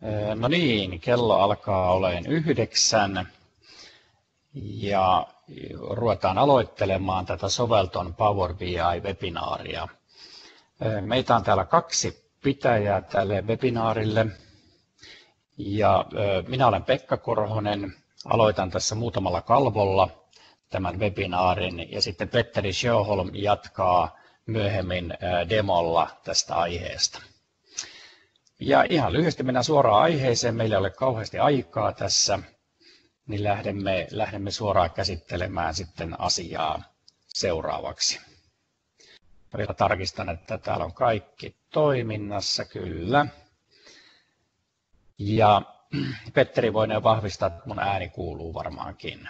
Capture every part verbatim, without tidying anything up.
No niin, kello alkaa olemaan yhdeksän ja ruvetaan aloittelemaan tätä Sovelton Power B I-webinaaria. Meitä on täällä kaksi pitäjää tälle webinaarille ja minä olen Pekka Korhonen. Aloitan tässä muutamalla kalvolla tämän webinaarin ja sitten Petteri Sjöholm jatkaa myöhemmin demolla tästä aiheesta. Ja ihan lyhyesti mennään suoraan aiheeseen, meillä ei ole kauheasti aikaa tässä, niin lähdemme, lähdemme suoraan käsittelemään sitten asiaa seuraavaksi. Vielä tarkistan, että täällä on kaikki toiminnassa, kyllä. Ja Petteri voinee vahvistaa, että mun ääni kuuluu varmaankin.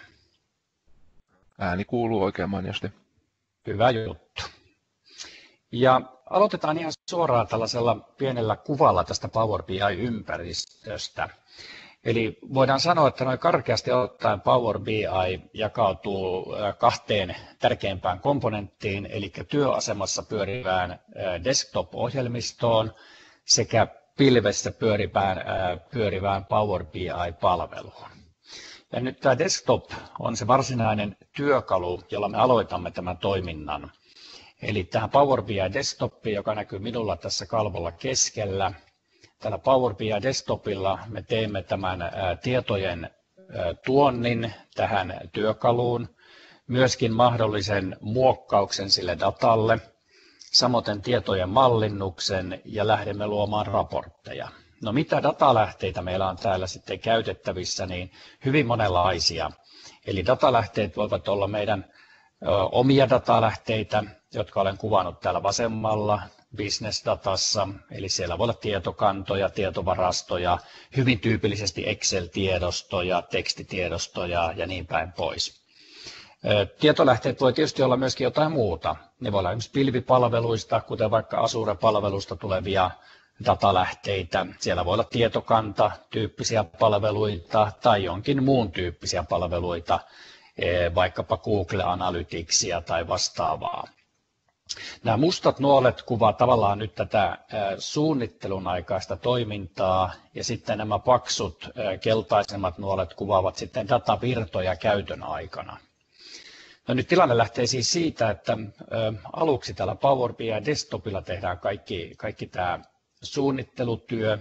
Ääni kuuluu oikein mainiosti. Hyvä juttu. Ja aloitetaan ihan suoraan tällaisella pienellä kuvalla tästä Power B I-ympäristöstä. Eli voidaan sanoa, että noin karkeasti ottaen Power B I jakautuu kahteen tärkeimpään komponenttiin, eli työasemassa pyörivään desktop-ohjelmistoon sekä pilvessä pyörivään, pyörivään Power B I-palveluun. Ja nyt tämä desktop on se varsinainen työkalu, jolla me aloitamme tämän toiminnan. Eli tähän Power B I Desktopiin, joka näkyy minulla tässä kalvolla keskellä. Tällä Power B I Desktopilla me teemme tämän tietojen tuonnin tähän työkaluun, myöskin mahdollisen muokkauksen sille datalle, samoin tietojen mallinnuksen ja lähdemme luomaan raportteja. No mitä datalähteitä meillä on täällä sitten käytettävissä, niin hyvin monenlaisia. Eli datalähteet voivat olla meidän omia datalähteitä, jotka olen kuvannut täällä vasemmalla business datassa, eli siellä voi olla tietokantoja, tietovarastoja, hyvin tyypillisesti Excel-tiedostoja, tekstitiedostoja ja niin päin pois. Tietolähteet voi tietysti olla myöskin jotain muuta. Ne voi olla esimerkiksi pilvipalveluista, kuten vaikka Azure-palvelusta tulevia datalähteitä. Siellä voi olla tietokanta, tyyppisiä palveluita tai jonkin muun tyyppisiä palveluita, vaikkapa Google Analyticsia tai vastaavaa. Nämä mustat nuolet kuvaavat tavallaan nyt tätä suunnittelun aikaista toimintaa ja sitten nämä paksut keltaisemmat nuolet kuvaavat sitten datavirtoja käytön aikana. No nyt tilanne lähtee siis siitä, että aluksi täällä Power B I Desktopilla tehdään kaikki, kaikki tämä suunnittelutyö,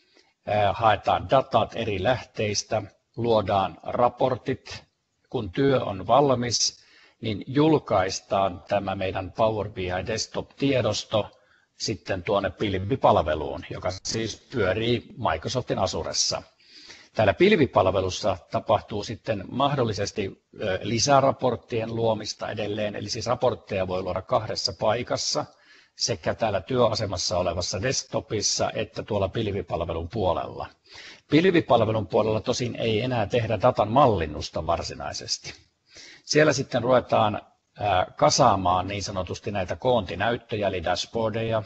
haetaan datat eri lähteistä, luodaan raportit. Kun työ on valmis, niin julkaistaan tämä meidän Power B I Desktop-tiedosto sitten tuonne pilvipalveluun, joka siis pyörii Microsoftin Azuressa. Täällä pilvipalvelussa tapahtuu sitten mahdollisesti lisäraporttien luomista edelleen, eli siis raportteja voi luoda kahdessa paikassa, sekä täällä työasemassa olevassa desktopissa että tuolla pilvipalvelun puolella. Pilvipalvelun puolella tosin ei enää tehdä datan mallinnusta varsinaisesti. Siellä sitten ruvetaan kasaamaan niin sanotusti näitä koontinäyttöjä eli dashboardeja.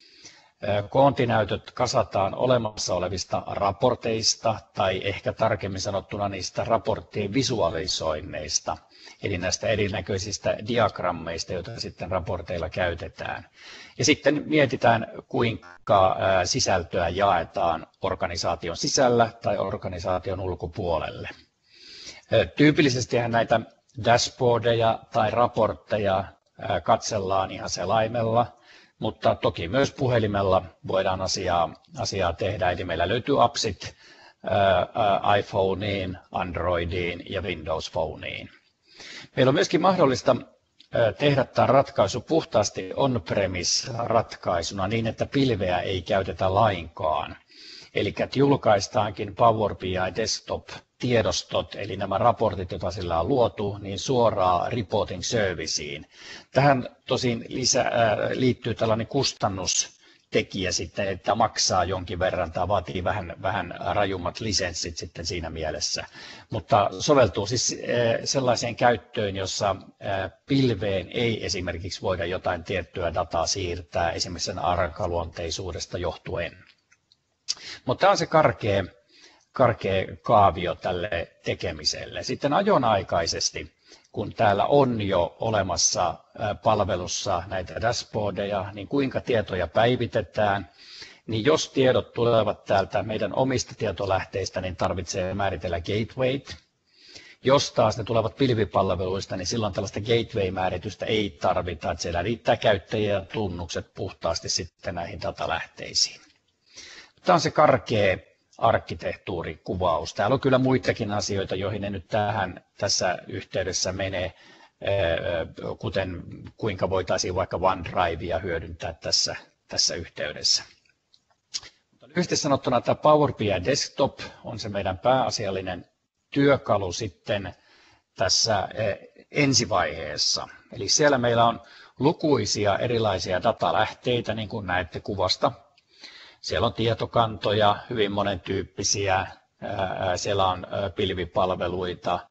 Koontinäytöt kasataan olemassa olevista raporteista tai ehkä tarkemmin sanottuna niistä raporttien visualisoinneista, eli näistä erinäköisistä diagrammeista, joita sitten raporteilla käytetään. Ja sitten mietitään, kuinka sisältöä jaetaan organisaation sisällä tai organisaation ulkopuolelle. Tyypillisestihän näitä dashboardeja tai raportteja katsellaan ihan selaimella, mutta toki myös puhelimella voidaan asiaa, asiaa tehdä. Eli meillä löytyy appsit iPhoneen, Androidiin ja Windows Phoneen. Meillä on myöskin mahdollista tehdä tämä ratkaisu puhtaasti on-premise-ratkaisuna niin, että pilveä ei käytetä lainkaan. Eli että julkaistaankin Power B I Desktop-tiedostot, eli nämä raportit, joita sillä on luotu, niin suoraan reporting serviceen. Tähän tosin lisä, äh, liittyy tällainen kustannustekijä sitten, että maksaa jonkin verran tai vaatii vähän, vähän rajummat lisenssit sitten siinä mielessä. Mutta soveltuu siis äh, sellaiseen käyttöön, jossa äh, pilveen ei esimerkiksi voida jotain tiettyä dataa siirtää esimerkiksi sen arkaluonteisuudesta johtuen. Mutta tämä on se karkea, karkea kaavio tälle tekemiselle. Sitten ajonaikaisesti, kun täällä on jo olemassa palvelussa näitä dashboardeja, niin kuinka tietoja päivitetään, niin jos tiedot tulevat täältä meidän omista tietolähteistä, niin tarvitsee määritellä gatewayt. Jos taas ne tulevat pilvipalveluista, niin silloin tällaista gateway-määritystä ei tarvita, että siellä riittää käyttäjiä ja tunnukset puhtaasti sitten näihin datalähteisiin. Tämä on se karkea arkkitehtuurikuvaus. Täällä on kyllä muitakin asioita, joihin en nyt tähän tässä yhteydessä mene, kuten kuinka voitaisiin vaikka OneDrivea hyödyntää tässä, tässä yhteydessä. Lyhyesti sanottuna tämä Power B I Desktop on se meidän pääasiallinen työkalu sitten tässä ensivaiheessa. Eli siellä meillä on lukuisia erilaisia datalähteitä, niin kuin näette kuvasta. Siellä on tietokantoja, hyvin monentyyppisiä, siellä on pilvipalveluita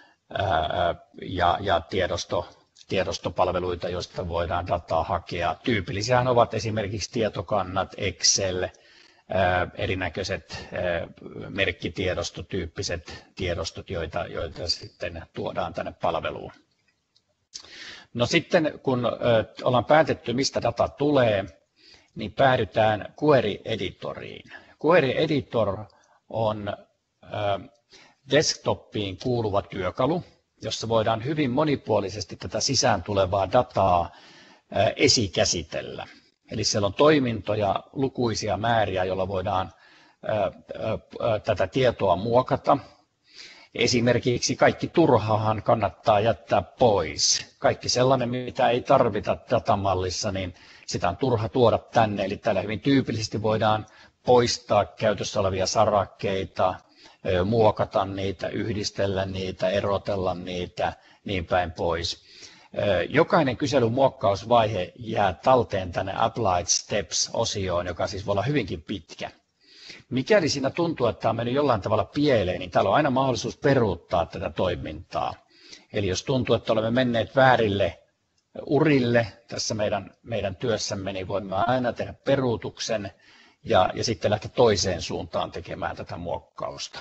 ja, ja tiedosto, tiedostopalveluita, joista voidaan dataa hakea. Tyypillisiä ovat esimerkiksi tietokannat, Excel, erinäköiset merkkitiedostotyyppiset tiedostot, joita, joita sitten tuodaan tänne palveluun. No sitten kun ollaan päätetty, mistä data tulee, niin päädytään Query Editoriin. Query Editor on desktopiin kuuluva työkalu, jossa voidaan hyvin monipuolisesti tätä sisään tulevaa dataa esikäsitellä. Eli siellä on toimintoja, lukuisia määriä, joilla voidaan tätä tietoa muokata. Esimerkiksi kaikki turhahan kannattaa jättää pois. Kaikki sellainen, mitä ei tarvita datamallissa, niin sitä on turha tuoda tänne. Eli täällä hyvin tyypillisesti voidaan poistaa käytössä olevia sarakkeita, muokata niitä, yhdistellä niitä, erotella niitä, niin päin pois. Jokainen kyselyn muokkausvaihe jää talteen tänne Applied Steps-osioon, joka siis voi olla hyvinkin pitkä. Mikäli siinä tuntuu, että tämä on mennyt jollain tavalla pieleen, niin täällä on aina mahdollisuus peruuttaa tätä toimintaa. Eli jos tuntuu, että olemme menneet väärille urille tässä meidän, meidän työssämme, niin voimme aina tehdä peruutuksen ja, ja sitten lähteä toiseen suuntaan tekemään tätä muokkausta.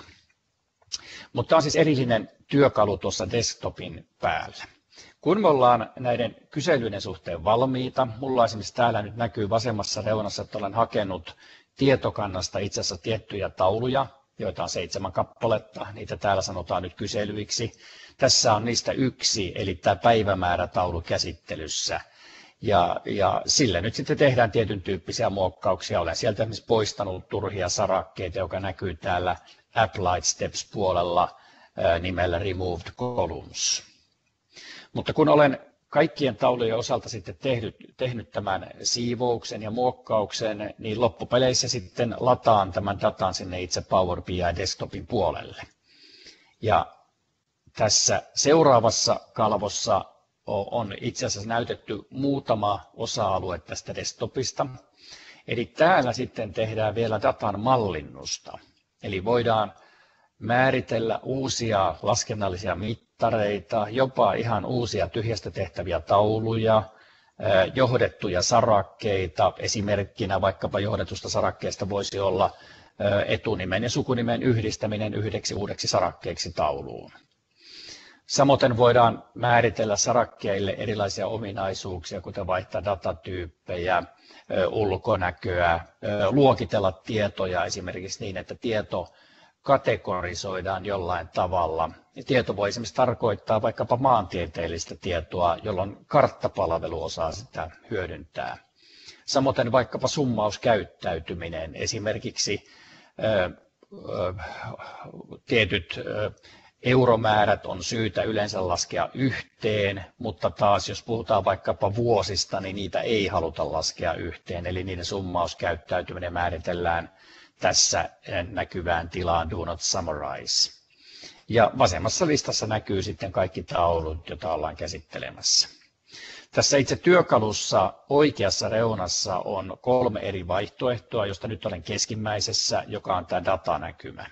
Mutta tämä on siis erillinen työkalu tuossa desktopin päällä. Kun me ollaan näiden kyselyiden suhteen valmiita, mulla esimerkiksi täällä nyt näkyy vasemmassa reunassa, että olen hakenut tietokannasta itse asiassa tiettyjä tauluja, joita on seitsemän kappaletta, niitä täällä sanotaan nyt kyselyiksi. Tässä on niistä yksi, eli tämä päivämäärätaulu käsittelyssä. Ja, ja sille nyt sitten tehdään tietyn tyyppisiä muokkauksia. Olen sieltä esimerkiksi poistanut turhia sarakkeita, joka näkyy täällä Applied Steps puolella nimellä Removed Columns. Mutta kun olen kaikkien taulujen osalta sitten tehnyt, tehnyt tämän siivouksen ja muokkauksen, niin loppupeleissä sitten lataan tämän datan sinne itse Power B I Desktopin puolelle. Ja tässä seuraavassa kalvossa on itse asiassa näytetty muutama osa-alue tästä desktopista. Eli täällä sitten tehdään vielä datan mallinnusta. Eli voidaan määritellä uusia laskennallisia mittareita, jopa ihan uusia tyhjästä tehtäviä tauluja, johdettuja sarakkeita. Esimerkkinä vaikkapa johdetusta sarakkeesta voisi olla etunimen ja sukunimen yhdistäminen yhdeksi uudeksi sarakkeeksi tauluun. Samoin voidaan määritellä sarakkeille erilaisia ominaisuuksia, kuten vaihtaa datatyyppejä, ulkonäköä, luokitella tietoja esimerkiksi niin, että tieto kategorisoidaan jollain tavalla. Tieto voi esimerkiksi tarkoittaa vaikkapa maantieteellistä tietoa, jolloin karttapalvelu osaa sitä hyödyntää. Samoin vaikkapa summauskäyttäytyminen, esimerkiksi ö, ö, tietyt ö, euromäärät on syytä yleensä laskea yhteen, mutta taas jos puhutaan vaikkapa vuosista, niin niitä ei haluta laskea yhteen, eli niiden summauskäyttäytyminen määritellään tässä näkyvään tilaan Do Not Summarize. Ja vasemmassa listassa näkyy sitten kaikki taulut, joita ollaan käsittelemässä. Tässä itse työkalussa oikeassa reunassa on kolme eri vaihtoehtoa, josta nyt olen keskimmäisessä, joka on tämä datanäkymä.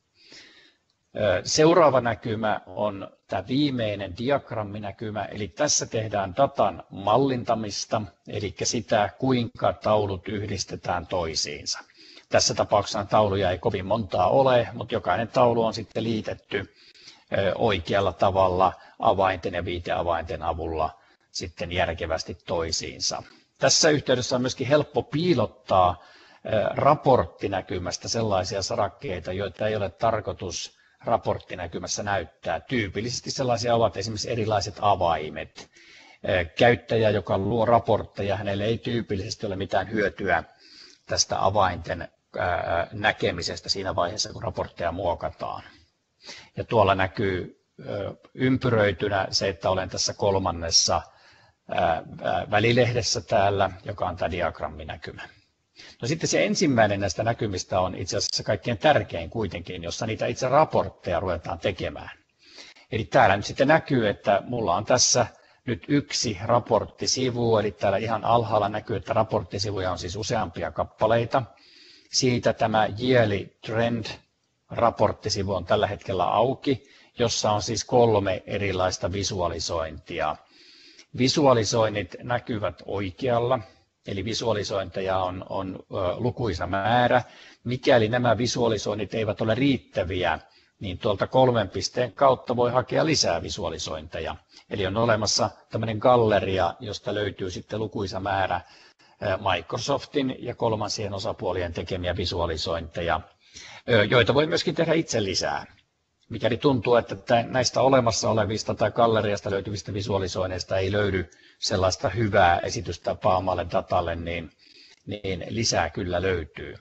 Seuraava näkymä on tämä viimeinen diagramminäkymä, eli tässä tehdään datan mallintamista, eli sitä, kuinka taulut yhdistetään toisiinsa. Tässä tapauksessa tauluja ei kovin montaa ole, mutta jokainen taulu on sitten liitetty oikealla tavalla avainten ja viiteavainten avulla sitten järkevästi toisiinsa. Tässä yhteydessä on myöskin helppo piilottaa raporttinäkymästä sellaisia sarakkeita, joita ei ole tarkoitus raporttinäkymässä näyttää. Tyypillisesti sellaisia ovat esimerkiksi erilaiset avaimet. Käyttäjä, joka luo raportteja, hänelle ei tyypillisesti ole mitään hyötyä tästä avainten näkemisestä siinä vaiheessa, kun raportteja muokataan. Ja tuolla näkyy ympyröitynä se, että olen tässä kolmannessa välilehdessä täällä, joka on tämä diagramminäkymä. No sitten se ensimmäinen näistä näkymistä on itse asiassa kaikkein tärkein kuitenkin, jossa niitä itse raportteja ruvetaan tekemään. Eli täällä nyt sitten näkyy, että mulla on tässä nyt yksi raporttisivu, eli täällä ihan alhaalla näkyy, että raporttisivuja on siis useampia kappaleita. Siitä tämä Yearly Trend-raporttisivu on tällä hetkellä auki, jossa on siis kolme erilaista visualisointia. Visualisoinnit näkyvät oikealla, eli visualisointeja on, on lukuisa määrä. Mikäli nämä visualisoinnit eivät ole riittäviä, niin tuolta kolmen pisteen kautta voi hakea lisää visualisointeja. Eli on olemassa tämmöinen galleria, josta löytyy sitten lukuisa määrä Microsoftin ja kolmansien osapuolien tekemiä visualisointeja, joita voi myöskin tehdä itse lisää. Mikäli tuntuu, että näistä olemassa olevista tai galleriasta löytyvistä visualisoinneista ei löydy sellaista hyvää esitystapaa omalle datalle, niin, niin lisää kyllä löytyy.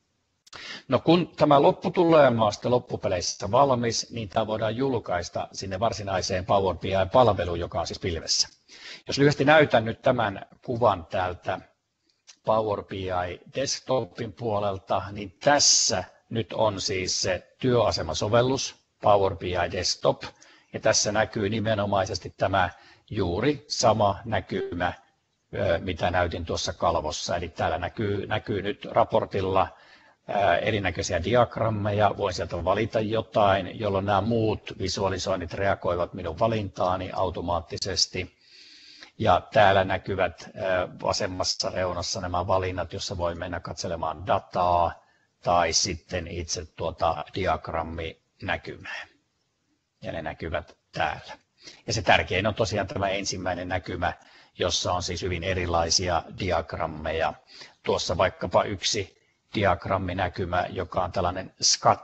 No kun tämä lopputulema on sitten loppupeleissä valmis, niin tämä voidaan julkaista sinne varsinaiseen Power B I-palveluun, joka on siis pilvessä. Jos lyhyesti näytän nyt tämän kuvan täältä Power B I desktopin puolelta, niin tässä nyt on siis se työasemasovellus Power B I Desktop, ja tässä näkyy nimenomaisesti tämä juuri sama näkymä, mitä näytin tuossa kalvossa. Eli täällä näkyy, näkyy nyt raportilla erinäköisiä diagrammeja, voin sieltä valita jotain, jolloin nämä muut visualisoinnit reagoivat minun valintaani automaattisesti. Ja täällä näkyvät vasemmassa reunassa nämä valinnat, jossa voi mennä katselemaan dataa tai sitten itse tuota diagramminäkymää. Ja ne näkyvät täällä. Ja se tärkein on tosiaan tämä ensimmäinen näkymä, jossa on siis hyvin erilaisia diagrammeja. Tuossa vaikkapa yksi diagramminäkymä, joka on tällainen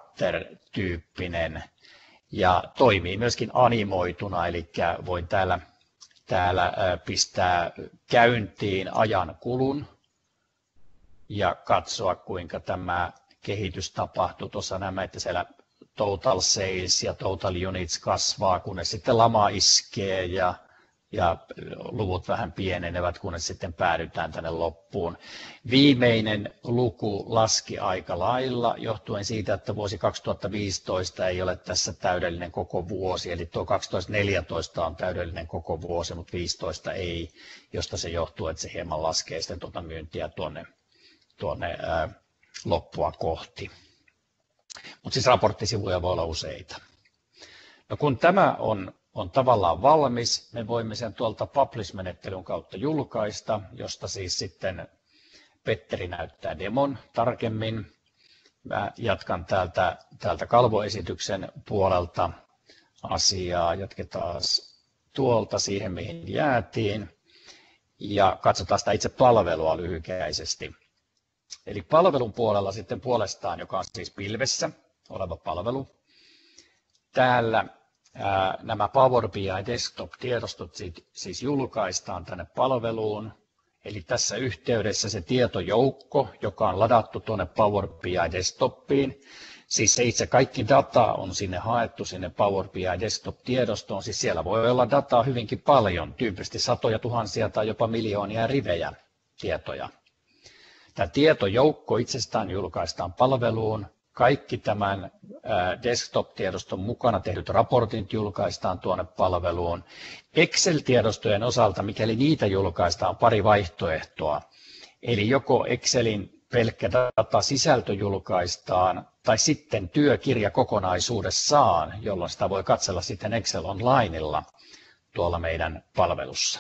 scatter-tyyppinen ja toimii myöskin animoituna, eli voin täällä, täällä pistää käyntiin ajan kulun ja katsoa, kuinka tämä kehitys tapahtuu. Tuossa näemme, että siellä total sales ja total units kasvaa, kunnes sitten lama iskee ja, ja luvut vähän pienenevät, kunnes sitten päädytään tänne loppuun. Viimeinen luku laski aika lailla, johtuen siitä, että vuosi kaksituhattaviisitoista ei ole tässä täydellinen koko vuosi, eli tuo kaksituhattaneljätoista on täydellinen koko vuosi, mutta viisitoista ei, josta se johtuu, että se hieman laskee sitten tuota myyntiä tuonne, tuonne ää, loppua kohti. Mutta siis raporttisivuja voi olla useita. No kun tämä on, on tavallaan valmis, me voimme sen tuolta Publish-menettelyn kautta julkaista, josta siis sitten Petteri näyttää demon tarkemmin. Mä jatkan täältä, täältä kalvoesityksen puolelta asiaa. Jatketaan tuolta siihen, mihin jäätiin. Ja katsotaan sitä itse palvelua lyhykäisesti. Eli palvelun puolella sitten puolestaan, joka on siis pilvessä oleva palvelu. Täällä ää, nämä Power B I Desktop-tiedostot siis julkaistaan tänne palveluun. Eli tässä yhteydessä se tietojoukko, joka on ladattu tuonne Power B I Desktopiin, siis se itse kaikki data on sinne haettu sinne Power B I Desktop-tiedostoon. Siis siellä voi olla dataa hyvinkin paljon, tyypillisesti satoja tuhansia tai jopa miljoonia rivejä tietoja. Tämä tietojoukko itsestään julkaistaan palveluun. Kaikki tämän desktop-tiedoston mukana tehdyt raportit julkaistaan tuonne palveluun. Excel-tiedostojen osalta, mikäli niitä julkaistaan, pari vaihtoehtoa. Eli joko Excelin pelkkä datasisältö julkaistaan, tai sitten työkirja kokonaisuudessaan, jolloin sitä voi katsella sitten Excel Onlineilla tuolla meidän palvelussa.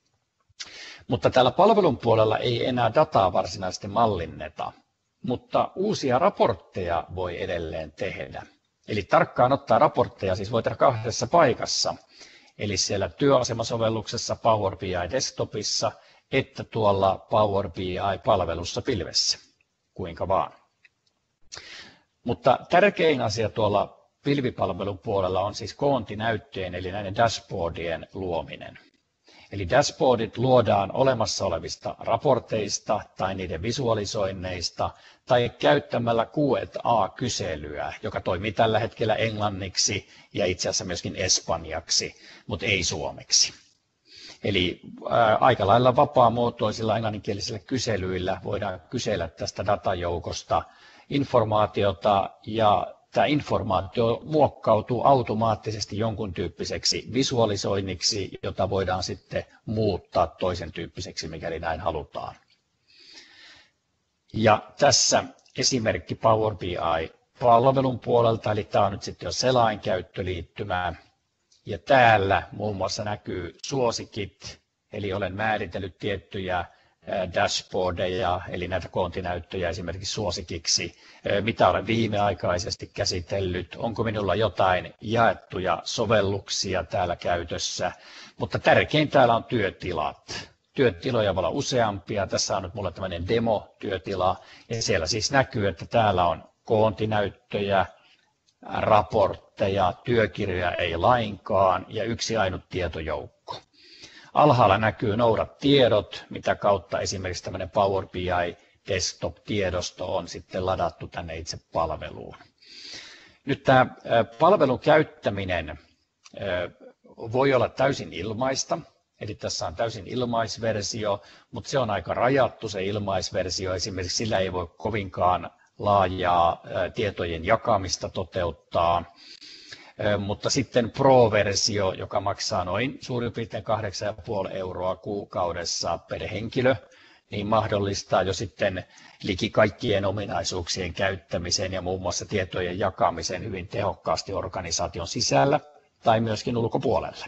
Mutta täällä palvelun puolella ei enää dataa varsinaisesti mallinneta, mutta uusia raportteja voi edelleen tehdä. Eli tarkkaan ottaa raportteja siis voi tehdä kahdessa paikassa, eli siellä työasemasovelluksessa Power B I Desktopissa, että tuolla Power B I-palvelussa pilvessä, kuinka vaan. Mutta tärkein asia tuolla pilvipalvelun puolella on siis koontinäyttöjen eli näiden dashboardien luominen. Eli dashboardit luodaan olemassa olevista raporteista tai niiden visualisoinneista tai käyttämällä Q and A-kyselyä, joka toimii tällä hetkellä englanniksi ja itse asiassa myöskin espanjaksi, mutta ei suomeksi. Eli ää, aika lailla vapaamuotoisilla englanninkielisillä kyselyillä voidaan kysellä tästä datajoukosta informaatiota ja tämä informaatio muokkautuu automaattisesti jonkun tyyppiseksi visualisoinniksi, jota voidaan sitten muuttaa toisen tyyppiseksi, mikäli näin halutaan. Ja tässä esimerkki Power B I-palvelun puolelta, eli tämä on nyt sitten jo selainkäyttöliittymää. Ja täällä muun muassa näkyy suosikit, eli olen määritellyt tiettyjä dashboardeja, eli näitä koontinäyttöjä esimerkiksi suosikiksi, mitä olen viimeaikaisesti käsitellyt, onko minulla jotain jaettuja sovelluksia täällä käytössä, mutta tärkein täällä on työtilat. Työtiloja voi olla useampia, tässä on nyt mulla tämmöinen demo-työtila, ja siellä siis näkyy, että täällä on koontinäyttöjä, raportteja, työkirjoja ei lainkaan, ja yksi ainut tietojoukko. Alhaalla näkyy noudat tiedot, mitä kautta esimerkiksi tämmöinen Power B I desktop-tiedosto on sitten ladattu tänne itse palveluun. Nyt tämä palvelun käyttäminen voi olla täysin ilmaista, eli tässä on täysin ilmaisversio, mutta se on aika rajattu se ilmaisversio, esimerkiksi sillä ei voi kovinkaan laajaa tietojen jakamista toteuttaa. Mutta sitten Pro-versio, joka maksaa noin suurin piirtein kahdeksan pilkku viisi euroa kuukaudessa per henkilö, niin mahdollistaa jo sitten liki kaikkien ominaisuuksien käyttämisen ja muun muassa tietojen jakamisen hyvin tehokkaasti organisaation sisällä tai myöskin ulkopuolella.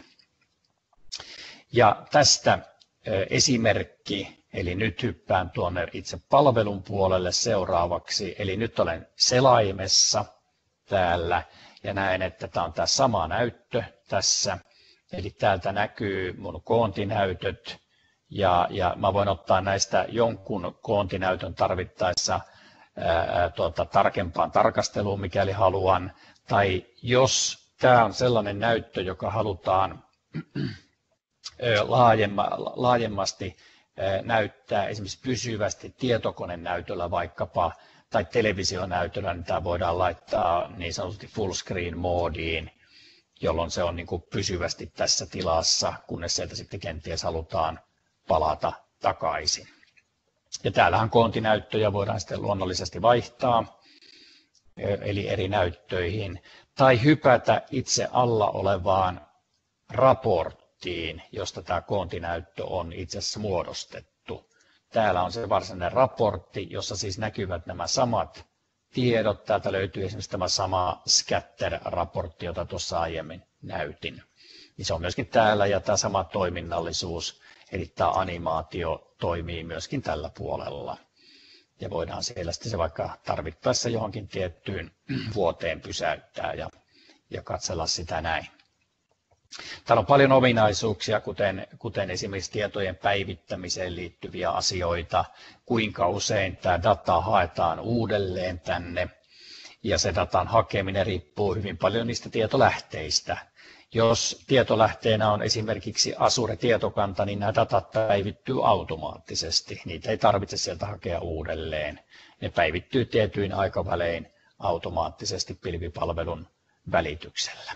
Ja tästä esimerkki, eli nyt hyppään tuonne itse palvelun puolelle seuraavaksi, eli nyt olen selaimessa täällä. Ja näen, että tämä on tämä sama näyttö tässä. Eli täältä näkyy mun koontinäytöt ja, ja mä voin ottaa näistä jonkun koontinäytön tarvittaessa ää, tuota, tarkempaan tarkasteluun, mikäli haluan. Tai jos tämä on sellainen näyttö, joka halutaan laajemma, laajemmasti ää, näyttää esimerkiksi pysyvästi tietokonenäytöllä vaikkapa, tai televisionäytöllä, niin tämä voidaan laittaa niin sanotusti full screen moodiin, jolloin se on niin kuin pysyvästi tässä tilassa, kunnes sieltä sitten kenties halutaan palata takaisin. Ja täällähän koontinäyttöjä voidaan sitten luonnollisesti vaihtaa, eli eri näyttöihin, tai hypätä itse alla olevaan raporttiin, josta tämä koontinäyttö on itse asiassa muodostettu. Täällä on se varsinainen raportti, jossa siis näkyvät nämä samat tiedot. Täältä löytyy esimerkiksi tämä sama scatter-raportti, jota tuossa aiemmin näytin. Niin se on myöskin täällä ja tämä sama toiminnallisuus, eli tämä animaatio toimii myöskin tällä puolella. Ja voidaan siellä sitten se vaikka tarvittaessa johonkin tiettyyn vuoteen pysäyttää ja, ja katsella sitä näin. Täällä on paljon ominaisuuksia, kuten, kuten esimerkiksi tietojen päivittämiseen liittyviä asioita, kuinka usein tämä data haetaan uudelleen tänne, ja se datan hakeminen riippuu hyvin paljon niistä tietolähteistä. Jos tietolähteenä on esimerkiksi Azure-tietokanta, niin nämä datat päivittyy automaattisesti. Niitä ei tarvitse sieltä hakea uudelleen. Ne päivittyy tietyin aikavälein automaattisesti pilvipalvelun välityksellä.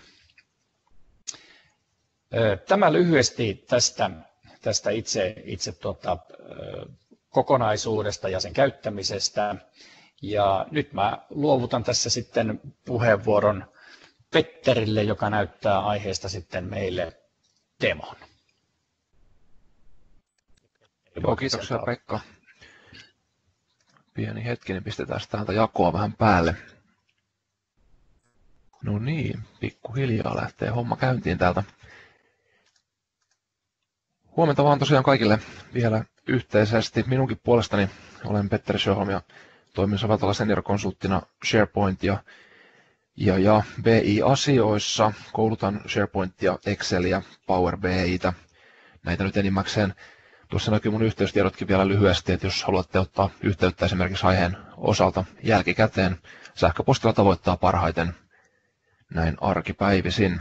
Tämä lyhyesti tästä, tästä itse, itse tuota, kokonaisuudesta ja sen käyttämisestä. Ja nyt mä luovutan tässä sitten puheenvuoron Petterille, joka näyttää aiheesta sitten meille demon. Joo, kiitoksia Pekka. Pieni hetki, niin pistetään täältä jakoa vähän päälle. No niin, pikkuhiljaa lähtee homma käyntiin täältä. Huomenta vaan tosiaan kaikille vielä yhteisesti. Minunkin puolestani olen Petteri Sjöholm ja toimin soveltavalla senior-konsulttina SharePoint ja, ja, ja B I-asioissa. Koulutan SharePointia, Excelia, Power B I:tä. Näitä nyt enimmäkseen Tuossa näkyy mun yhteystiedotkin vielä lyhyesti, että jos haluatte ottaa yhteyttä esimerkiksi aiheen osalta jälkikäteen, sähköpostilla tavoittaa parhaiten näin arkipäivisin.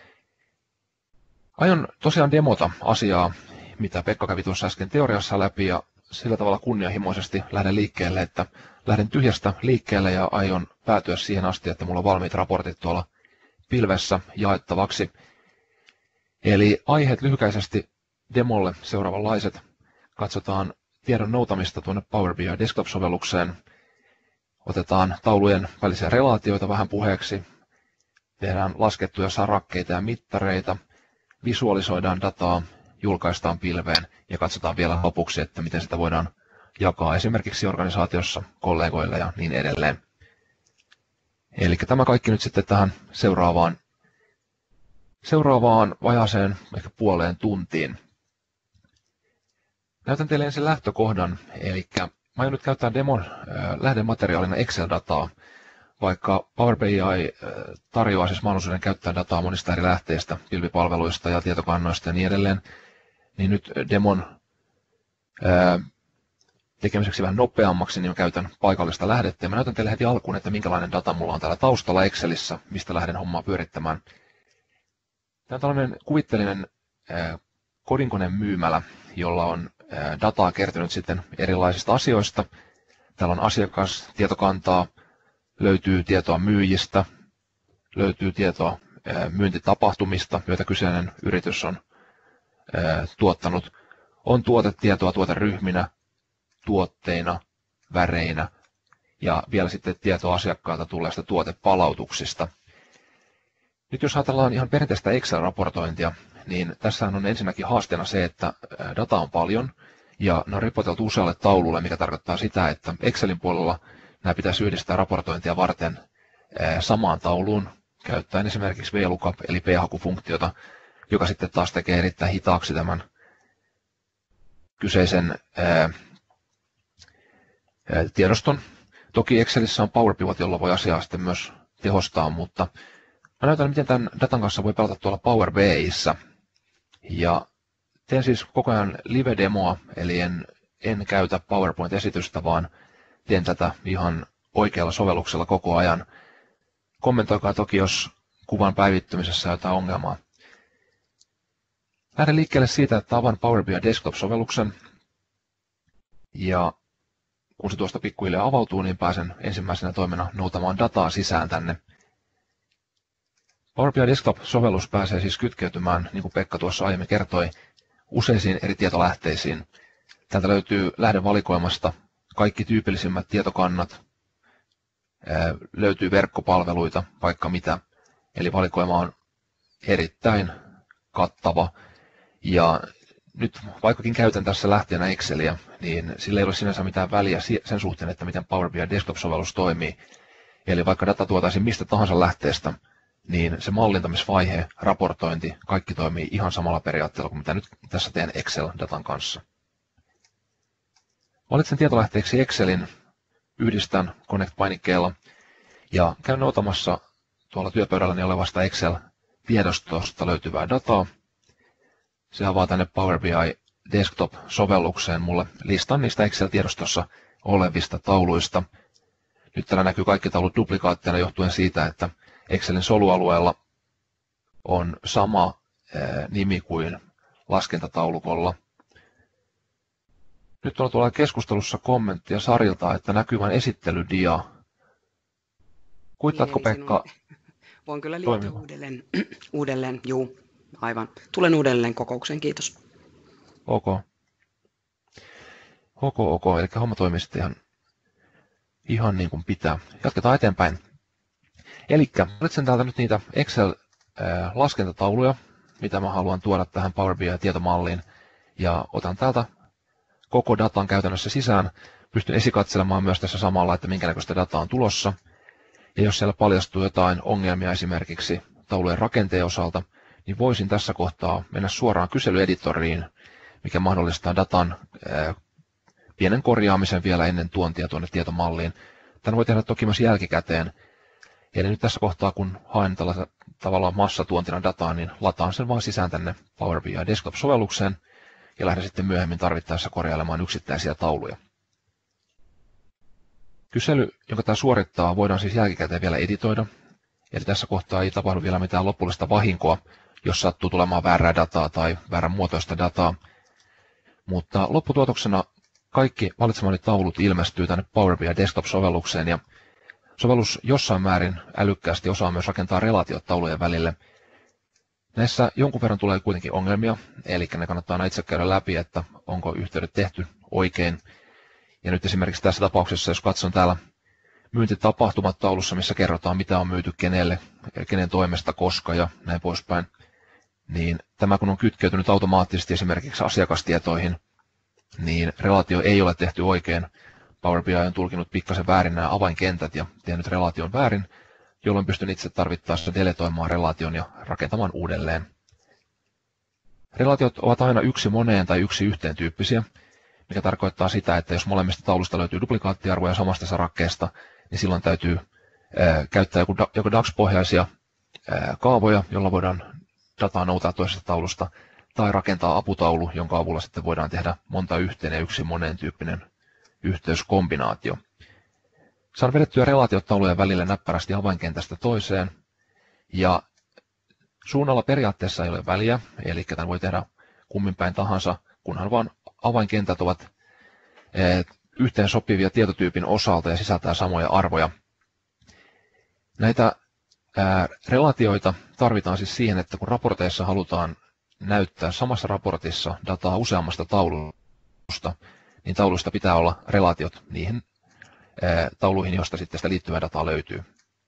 Aion tosiaan demota asiaa, mitä Pekka kävi tuossa äsken teoriassa läpi, ja sillä tavalla kunnianhimoisesti lähden liikkeelle, että lähden tyhjästä liikkeelle ja aion päätyä siihen asti, että mulla on valmiit raportit tuolla pilvessä jaettavaksi. Eli aiheet lyhykäisesti demolle seuraavanlaiset. Katsotaan tiedon noutamista tuonne Power B I Desktop-sovellukseen. Otetaan taulujen välisiä relaatioita vähän puheeksi. Tehdään laskettuja sarakkeita ja mittareita. Visualisoidaan dataa, julkaistaan pilveen ja katsotaan vielä lopuksi, että miten sitä voidaan jakaa esimerkiksi organisaatiossa, kollegoille ja niin edelleen. Eli tämä kaikki nyt sitten tähän seuraavaan, seuraavaan vajaaseen ehkä puoleen tuntiin. Näytän teille ensin lähtökohdan, eli mä aion nyt käyttää demon äh, lähdemateriaalina Excel-dataa, vaikka Power B I äh, tarjoaa siis mahdollisuuden käyttää dataa monista eri lähteistä, pilvipalveluista ja tietokannoista ja niin edelleen, niin nyt demon äh, tekemiseksi vähän nopeammaksi, niin mä käytän paikallista lähdettä. Ja mä näytän teille heti alkuun, että minkälainen data mulla on täällä taustalla Excelissä, mistä lähden hommaa pyörittämään. Tämä on tällainen kuvitteellinen äh, kodinkoneen myymälä, jolla on äh, dataa kertynyt sitten erilaisista asioista. Täällä on asiakastietokantaa, löytyy tietoa myyjistä, löytyy tietoa äh, myyntitapahtumista, joita kyseinen yritys on äh, tuottanut. On tuotetietoa tuoteryhminä, tuotteina, väreinä ja vielä sitten tietoa asiakkaalta tulleista tuotepalautuksista. Nyt jos ajatellaan ihan perinteistä Excel-raportointia, niin tässä on ensinnäkin haasteena se, että data on paljon ja ne on ripoteltu usealle taululle, mikä tarkoittaa sitä, että Excelin puolella nämä pitäisi yhdistää raportointia varten samaan tauluun käyttäen esimerkiksi V lookup eli p-hakufunktiota, joka sitten taas tekee erittäin hitaaksi tämän kyseisen tiedoston. Toki Excelissä on Power Pivot, jolla voi asiaa sitten myös tehostaa, mutta mä näytän, miten tämän datan kanssa voi pelata tuolla Power B I:ssä. Ja teen siis koko ajan live-demoa, eli en, en käytä PowerPoint-esitystä, vaan teen tätä ihan oikealla sovelluksella koko ajan. Kommentoikaa toki, jos kuvan päivittymisessä on jotain ongelmaa. Lähden liikkeelle siitä, että avaan Power B I Desktop-sovelluksen. Ja kun se tuosta pikkuhiljaa avautuu, niin pääsen ensimmäisenä toimena noutamaan dataa sisään tänne. Power B I Desktop-sovellus pääsee siis kytkeytymään, niin kuin Pekka tuossa aiemmin kertoi, useisiin eri tietolähteisiin. Täältä löytyy lähdevalikoimasta kaikki tyypillisimmät tietokannat, löytyy verkkopalveluita, vaikka mitä. Eli valikoima on erittäin kattava. Ja nyt vaikkakin käytän tässä lähteenä Exceliä, niin sillä ei ole sinänsä mitään väliä sen suhteen, että miten Power B I Desktop-sovellus toimii. Eli vaikka data tuotaisiin mistä tahansa lähteestä, niin se mallintamisvaihe, raportointi, kaikki toimii ihan samalla periaatteella kuin mitä nyt tässä teen Excel-datan kanssa. Valitsen tietolähteeksi Excelin, yhdistän Connect-painikkeella ja käyn noutamassa tuolla työpöydälläni olevasta Excel-tiedostosta löytyvää dataa. Se avaa tänne Power B I Desktop-sovellukseen mulle listan niistä Excel-tiedostossa olevista tauluista. Nyt täällä näkyy kaikki taulut duplikaatteina johtuen siitä, että Excelin solualueella on sama ää, nimi kuin laskentataulukolla. Nyt on tuolla keskustelussa kommenttia Sarilta, että näkyy vain esittelydia. Kuittaatko, Pekka? Voin kyllä liittyä uudelleen, uudelleen, juu, aivan. Tulen uudelleen kokoukseen, kiitos. Ok. Ok, ok, eli homma toimii sitten ihan, ihan niin kuin pitää. Jatketaan eteenpäin. Eli valitsen täältä nyt niitä Excel-laskentatauluja, mitä mä haluan tuoda tähän Power B I-tietomalliin. Ja otan täältä koko datan käytännössä sisään. Pystyn esikatselemaan myös tässä samalla, että minkä näköistä dataa on tulossa. Ja jos siellä paljastuu jotain ongelmia esimerkiksi taulujen rakenteen osalta, niin voisin tässä kohtaa mennä suoraan kyselyeditoriin, mikä mahdollistaa datan ää, pienen korjaamisen vielä ennen tuontia tuonne tietomalliin. Tämän voi tehdä toki myös jälkikäteen. Eli nyt tässä kohtaa, kun haen tällaista tavallaan massatuontina dataa, niin lataan sen vaan sisään tänne Power B I Desktop-sovellukseen. ja lähden sitten myöhemmin tarvittaessa korjailemaan yksittäisiä tauluja. Kysely, jonka tämä suorittaa, voidaan siis jälkikäteen vielä editoida. Eli tässä kohtaa ei tapahdu vielä mitään lopullista vahinkoa, jos sattuu tulemaan väärää dataa tai väärän muotoista dataa. Mutta lopputuotoksena kaikki valitsemani taulut ilmestyy tänne Power B I Desktop-sovellukseen ja sovellus jossain määrin älykkäästi osaa myös rakentaa relaatiot taulujen välille. Näissä jonkun verran tulee kuitenkin ongelmia, eli ne kannattaa aina itse käydä läpi, että onko yhteydet tehty oikein. Ja nyt esimerkiksi tässä tapauksessa, jos katson täällä myyntitapahtumat taulussa, missä kerrotaan mitä on myyty kenelle, kenen toimesta, koska ja näin poispäin, niin tämä kun on kytkeytynyt automaattisesti esimerkiksi asiakastietoihin, niin relaatio ei ole tehty oikein. Power B I on tulkinut pikkasen väärin nämä avainkentät ja tehnyt relaation väärin, jolloin pystyn itse tarvittaessa deletoimaan relaation ja rakentamaan uudelleen. Relaatiot ovat aina yksi moneen tai yksi yhteen tyyppisiä, mikä tarkoittaa sitä, että jos molemmista taulusta löytyy duplikaattiarvoja samasta sarakkeesta, niin silloin täytyy ää, käyttää joku, joko D A X-pohjaisia ää, kaavoja, jolla voidaan dataa noutaa toisesta taulusta, tai rakentaa aputaulu, jonka avulla sitten voidaan tehdä monta yhteen ja yksi moneen tyyppinen yhteyskombinaatio. Saan vedettyä relaatiot taulujen välille näppärästi avainkentästä toiseen, ja suunnalla periaatteessa ei ole väliä, eli tämän voi tehdä kummin päin tahansa, kunhan vaan avainkentät ovat yhteen sopivia tietotyypin osalta ja sisältää samoja arvoja. Näitä relaatioita tarvitaan siis siihen, että kun raporteissa halutaan näyttää samassa raportissa dataa useammasta taulusta, niin tauluista pitää olla relaatiot niihin tauluihin, joista sitten sitä liittyvää dataa löytyy.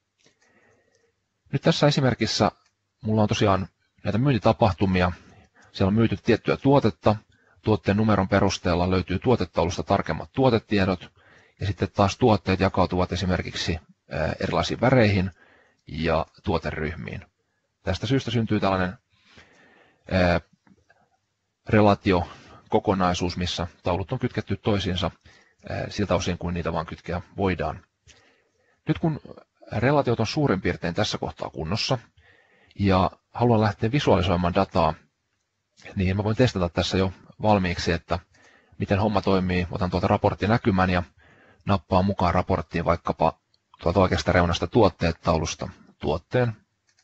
Nyt tässä esimerkissä mulla on tosiaan näitä myyntitapahtumia. Siellä on myyty tiettyä tuotetta. Tuotteen numeron perusteella löytyy tuotetaulusta tarkemmat tuotetiedot. Ja sitten taas tuotteet jakautuvat esimerkiksi erilaisiin väreihin ja tuoteryhmiin. Tästä syystä syntyy tällainen relaatiokokonaisuus, missä taulut on kytketty toisiinsa siltä osin kuin niitä vaan kytkeä voidaan. Nyt kun relaatiot on suurin piirtein tässä kohtaa kunnossa ja haluan lähteä visualisoimaan dataa, niin mä voin testata tässä jo valmiiksi, että miten homma toimii. Otan tuolta raporttinäkymän ja nappaan mukaan raporttiin vaikkapa tuolta oikeasta reunasta tuotteet taulusta tuotteen.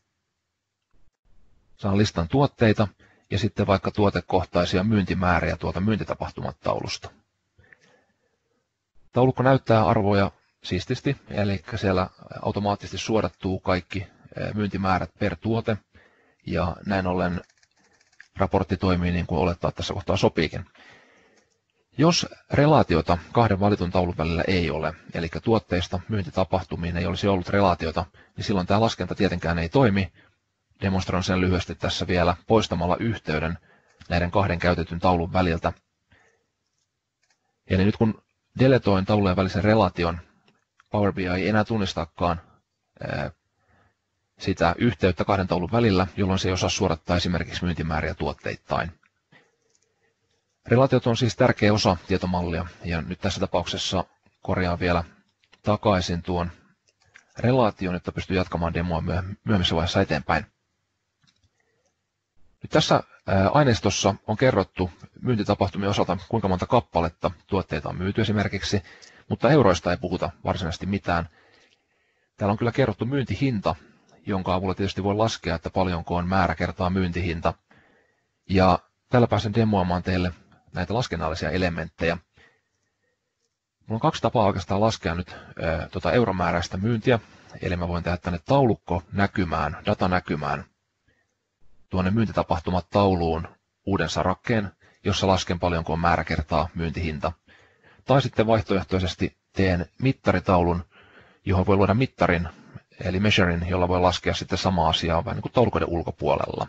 Saan listan tuotteita ja sitten vaikka tuotekohtaisia myyntimääriä tuolta myyntitapahtumat taulusta. Taulukko näyttää arvoja siististi, eli siellä automaattisesti suodattuu kaikki myyntimäärät per tuote, ja näin ollen raportti toimii niin kuin olettaa tässä kohtaa sopiikin. Jos relaatiota kahden valitun taulun välillä ei ole, eli tuotteista myyntitapahtumiin ei olisi ollut relaatiota, niin silloin tämä laskenta tietenkään ei toimi. Demonstroin sen lyhyesti tässä vielä poistamalla yhteyden näiden kahden käytetyn taulun väliltä. Eli nyt kun deletoin taulujen välisen relaation, Power B I ei enää tunnistakaan ää, sitä yhteyttä kahden taulun välillä, jolloin se ei osaa suorattaa esimerkiksi myyntimääriä tuotteittain. Relaatiot on siis tärkeä osa tietomallia, ja nyt tässä tapauksessa korjaan vielä takaisin tuon relaation, että pystyy jatkamaan demoa myöhemmissä vaiheessa eteenpäin. Nyt tässä aineistossa on kerrottu myyntitapahtumien osalta, kuinka monta kappaletta tuotteita on myyty esimerkiksi, mutta euroista ei puhuta varsinaisesti mitään. Täällä on kyllä kerrottu myyntihinta, jonka avulla tietysti voi laskea, että paljonko on määrä kertaa myyntihinta. Ja tällä pääsen demoamaan teille näitä laskennallisia elementtejä. Mulla on kaksi tapaa oikeastaan laskea nyt ää, tota euromääräistä myyntiä, eli mä voin tehdä tänne taulukko näkymään, data näkymään, tuonne myyntitapahtumat tauluun uuden sarakkeen, jossa lasken paljonko on määrä kertaa myyntihinta. Tai sitten vaihtoehtoisesti teen mittaritaulun, johon voi luoda mittarin, eli measurein, jolla voi laskea sitten sama asiaa vähän niin kuin taulukoiden ulkopuolella.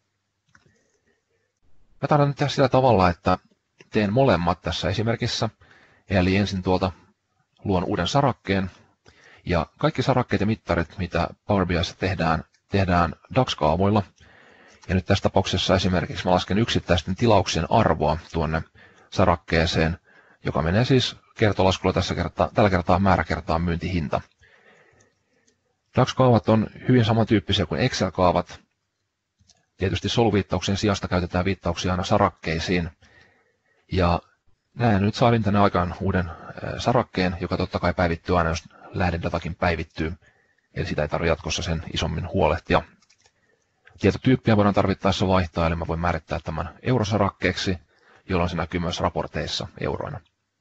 Mä taidan nyt tehdä sillä tavalla, että teen molemmat tässä esimerkissä, eli ensin tuolta luon uuden sarakkeen, ja kaikki sarakkeet ja mittarit, mitä Power B I:ssä tehdään, tehdään D A X-kaavoilla. Ja nyt tässä tapauksessa esimerkiksi mä lasken yksittäisten tilauksien arvoa tuonne sarakkeeseen, joka menee siis kertolaskulla tässä kertaa, tällä kertaa määrä kertaa myyntihinta. D A X-kaavat on hyvin samantyyppisiä kuin Excel-kaavat. Tietysti soluviittauksen sijasta käytetään viittauksia aina sarakkeisiin. Ja näin nyt saadin tänne aikaan uuden sarakkeen, joka totta kai päivittyy aina, jos lähdedatakin päivittyy. Eli sitä ei tarvitse jatkossa sen isommin huolehtia. Tietotyyppiä voidaan tarvittaessa vaihtaa, eli mä voin määrittää tämän eurosarakkeeksi, jolloin se näkyy myös raporteissa euroina.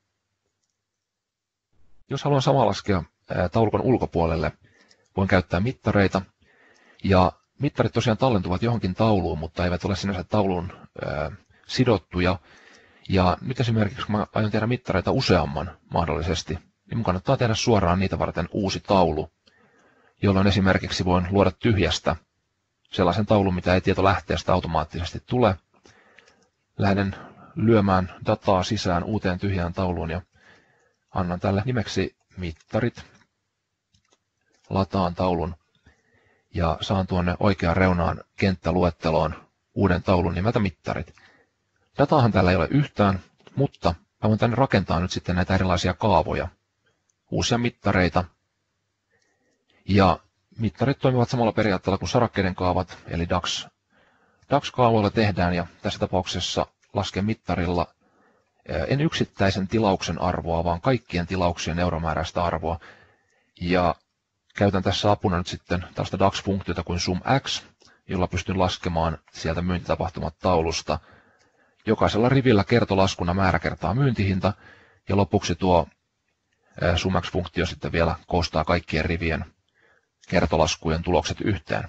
Jos haluan sama laskea taulukon ulkopuolelle, voin käyttää mittareita. Ja mittarit tosiaan tallentuvat johonkin tauluun, mutta eivät ole sinänsä tauluun ää, sidottuja. Ja nyt esimerkiksi kun mä aion tehdä mittareita useamman mahdollisesti, niin mun kannattaa tehdä suoraan niitä varten uusi taulu, jolloin esimerkiksi voin luoda tyhjästä sellaisen taulun, mitä ei tietolähteestä automaattisesti tule. Lähden lyömään dataa sisään uuteen tyhjään tauluun ja annan tälle nimeksi mittarit. Lataan taulun ja saan tuonne oikeaan reunaan kenttäluetteloon uuden taulun nimeltä mittarit. Dataahan täällä ei ole yhtään, mutta mä voin tänne rakentaa nyt sitten näitä erilaisia kaavoja, uusia mittareita. Ja mittarit toimivat samalla periaatteella kuin sarakkeiden kaavat, eli DAX. DAX-kaavoilla tehdään ja tässä tapauksessa lasken mittarilla en yksittäisen tilauksen arvoa, vaan kaikkien tilauksien euromääräistä arvoa. Ja käytän tässä apuna nyt sitten tällaista DAX-funktiota kuin SumX, jolla pystyn laskemaan sieltä myyntitapahtumat taulusta. Jokaisella rivillä kertolaskuna määrä kertaa myyntihinta, ja lopuksi tuo SumX-funktio sitten vielä koostaa kaikkien rivien kertolaskujen tulokset yhteen.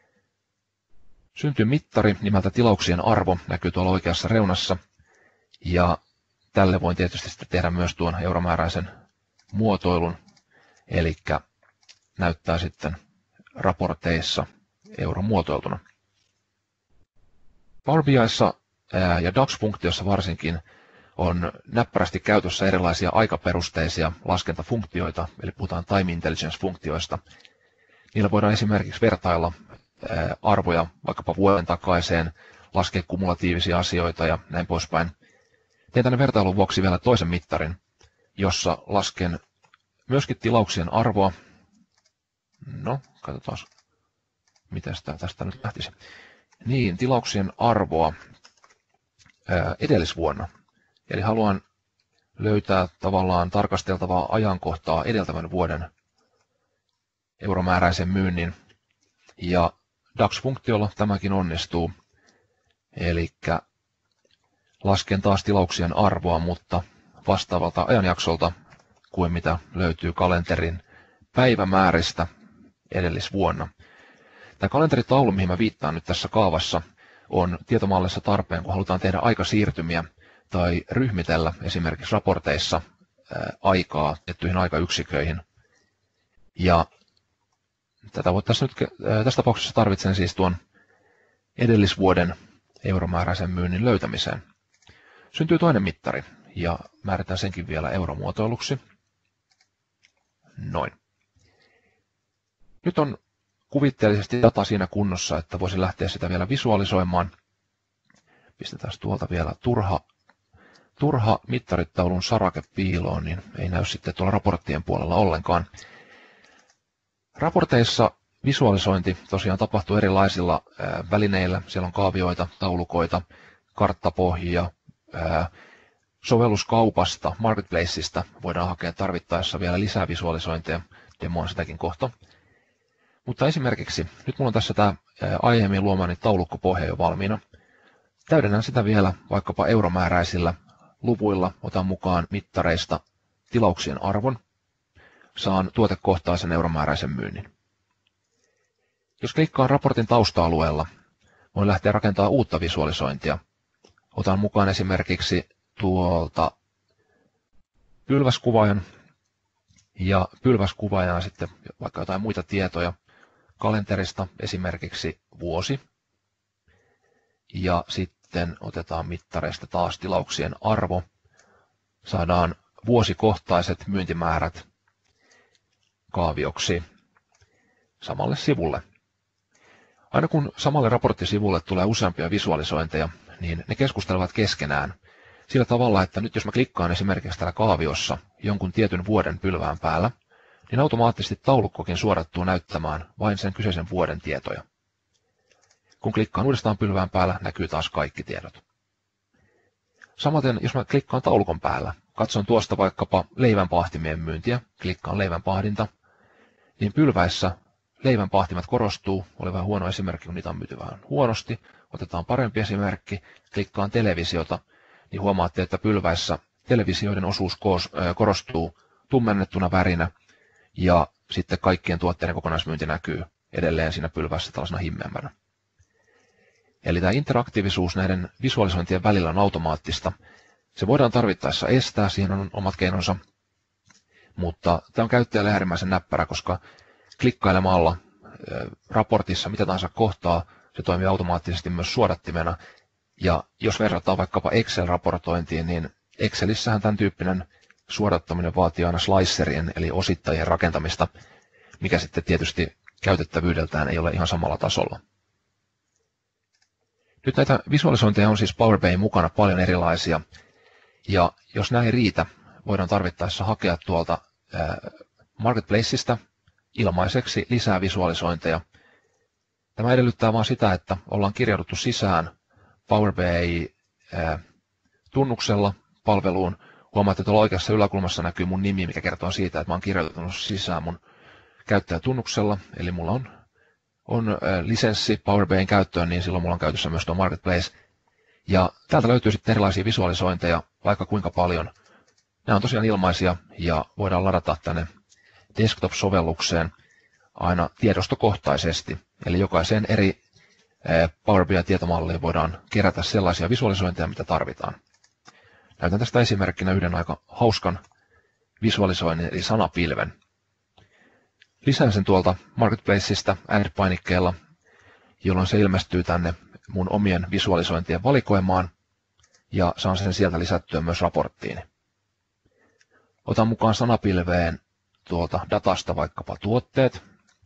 Syntyy mittari nimeltä tilauksien arvo, näkyy tuolla oikeassa reunassa, ja tälle voin tietysti sitten tehdä myös tuon euromääräisen muotoilun, eli näyttää sitten raporteissa euromuotoiltuna. Power B I:ssa ja DAX-funktiossa varsinkin on näppärästi käytössä erilaisia aikaperusteisia laskentafunktioita, eli puhutaan time intelligence-funktioista. Niillä voidaan esimerkiksi vertailla arvoja vaikkapa vuoden takaiseen, laskea kumulatiivisia asioita ja näin poispäin. Teen tänne vertailun vuoksi vielä toisen mittarin, jossa lasken myöskin tilauksien arvoa. No, katsotaan, miten tästä nyt lähtisi. Niin, tilauksien arvoa edellisvuonna. Eli haluan löytää tavallaan tarkasteltavaa ajankohtaa edeltävän vuoden euromääräisen myynnin. Ja DAX-funktiolla tämäkin onnistuu. Eli lasken taas tilauksien arvoa, mutta vastaavalta ajanjaksolta kuin mitä löytyy kalenterin päivämääristä edellisvuonna. Tämä kalenteritaulu, mihin mä viittaan nyt tässä kaavassa, on tietomallissa tarpeen, kun halutaan tehdä aikasiirtymiä tai ryhmitellä esimerkiksi raporteissa aikaa tiettyihin aikayksiköihin. Ja tätä voi tässä, nyt, tässä tapauksessa tarvitsen siis tuon edellisvuoden euromääräisen myynnin löytämiseen. Syntyy toinen mittari ja määritän senkin vielä euromuotoiluksi. Noin. Nyt on kuvitteellisesti data siinä kunnossa, että voisin lähteä sitä vielä visualisoimaan. Pistetään tuolta vielä turha, turha mittaritaulun sarake piiloon, niin ei näy sitten tuolla raporttien puolella ollenkaan. Raporteissa visualisointi tosiaan tapahtuu erilaisilla välineillä. Siellä on kaavioita, taulukoita, karttapohjia, sovelluskaupasta, marketplaceista voidaan hakea tarvittaessa vielä lisää visualisointeja. Demoan sitäkin kohta. Mutta esimerkiksi, nyt minulla on tässä tämä aiemmin luomani taulukkopohja jo valmiina. Täydennän sitä vielä vaikkapa euromääräisillä luvuilla, otan mukaan mittareista tilauksien arvon, saan tuotekohtaisen euromääräisen myynnin. Jos klikkaan raportin tausta-alueella, voin lähteä rakentamaan uutta visualisointia. Otan mukaan esimerkiksi tuolta pylväskuvaajan ja pylväskuvaajana sitten vaikka jotain muita tietoja. Kalenterista esimerkiksi vuosi. Ja sitten otetaan mittareista taas tilauksien arvo. Saadaan vuosikohtaiset myyntimäärät kaavioksi samalle sivulle. Aina kun samalle raporttisivulle tulee useampia visualisointeja, niin ne keskustelevat keskenään sillä tavalla, että nyt jos mä klikkaan esimerkiksi täällä kaaviossa jonkun tietyn vuoden pylvään päällä, niin automaattisesti taulukkokin suodattuu näyttämään vain sen kyseisen vuoden tietoja. Kun klikkaan uudestaan pylvään päällä, näkyy taas kaikki tiedot. Samaten, jos mä klikkaan taulukon päällä, katson tuosta vaikkapa leivänpahtimien myyntiä, klikkaan leivänpahdinta, niin pylväissä leivänpahtimet korostuu, oli vähän huono esimerkki, kun niitä on myyty vähän huonosti. Otetaan parempi esimerkki, klikkaan televisiota, niin huomaatte, että pylväissä televisioiden osuus korostuu tummennettuna värinä, ja sitten kaikkien tuotteiden kokonaismyynti näkyy edelleen siinä pylvässä tällaisena himmeämpänä. Eli tämä interaktiivisuus näiden visualisointien välillä on automaattista. Se voidaan tarvittaessa estää, siihen on omat keinonsa, mutta tämä on käyttäjälle äärimmäisen näppärä, koska klikkailemalla raportissa mitä tahansa kohtaa, se toimii automaattisesti myös suodattimena. Ja jos verrataan vaikkapa Excel-raportointiin, niin Excelissähän tämän tyyppinen suodattaminen vaatii aina slicerien eli osittajien rakentamista, mikä sitten tietysti käytettävyydeltään ei ole ihan samalla tasolla. Nyt näitä visualisointeja on siis Power B I:n mukana paljon erilaisia, ja jos näin ei riitä, voidaan tarvittaessa hakea tuolta Marketplaceista ilmaiseksi lisää visualisointeja. Tämä edellyttää vain sitä, että ollaan kirjauduttu sisään Power B I-tunnuksella palveluun. Huomaatte, että tuolla oikeassa yläkulmassa näkyy mun nimi, mikä kertoo siitä, että mä oon kirjoitettu sisään mun käyttäjätunnuksella, eli mulla on, on lisenssi Power B I:n käyttöön, niin silloin mulla on käytössä myös tuo Marketplace. Ja täältä löytyy sitten erilaisia visualisointeja, vaikka kuinka paljon. Nämä on tosiaan ilmaisia ja voidaan ladata tänne desktop-sovellukseen aina tiedostokohtaisesti. Eli jokaiseen eri Power B I-tietomalliin voidaan kerätä sellaisia visualisointeja, mitä tarvitaan. Näytän tästä esimerkkinä yhden aika hauskan visualisoinnin, eli sanapilven. Lisään sen tuolta Marketplaceista Add-painikkeella, jolloin se ilmestyy tänne mun omien visualisointien valikoimaan, ja saan sen sieltä lisättyä myös raporttiin. Otan mukaan sanapilveen tuolta datasta vaikkapa tuotteet,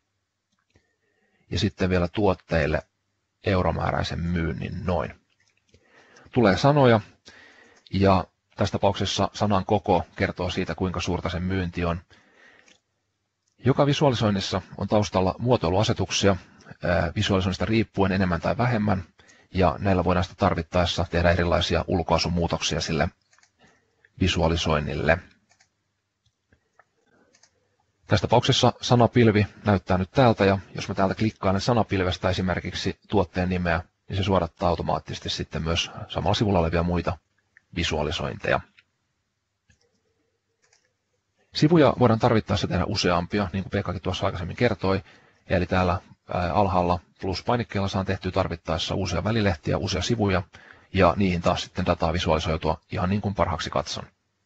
ja sitten vielä tuotteille euromääräisen myynnin noin. Tulee sanoja, ja tässä tapauksessa sanan koko kertoo siitä, kuinka suurta sen myynti on. Joka visualisoinnissa on taustalla muotoiluasetuksia, visualisoinnista riippuen enemmän tai vähemmän, ja näillä voidaan sitten tarvittaessa tehdä erilaisia ulkoasumuutoksia sille visualisoinnille. Tässä tapauksessa sanapilvi näyttää nyt täältä, ja jos mä täältä klikkaan sanapilvestä esimerkiksi tuotteen nimeä, niin se suodattaa automaattisesti sitten myös samalla sivulla olevia muita visualisointeja. Sivuja voidaan tarvittaessa tehdä useampia, niin kuin Pekkakin tuossa aikaisemmin kertoi. Eli täällä alhaalla plus-painikkeella saan tehtyä tarvittaessa uusia välilehtiä, uusia sivuja, ja niihin taas sitten dataa visualisoitua ihan niin kuin parhaaksi katson.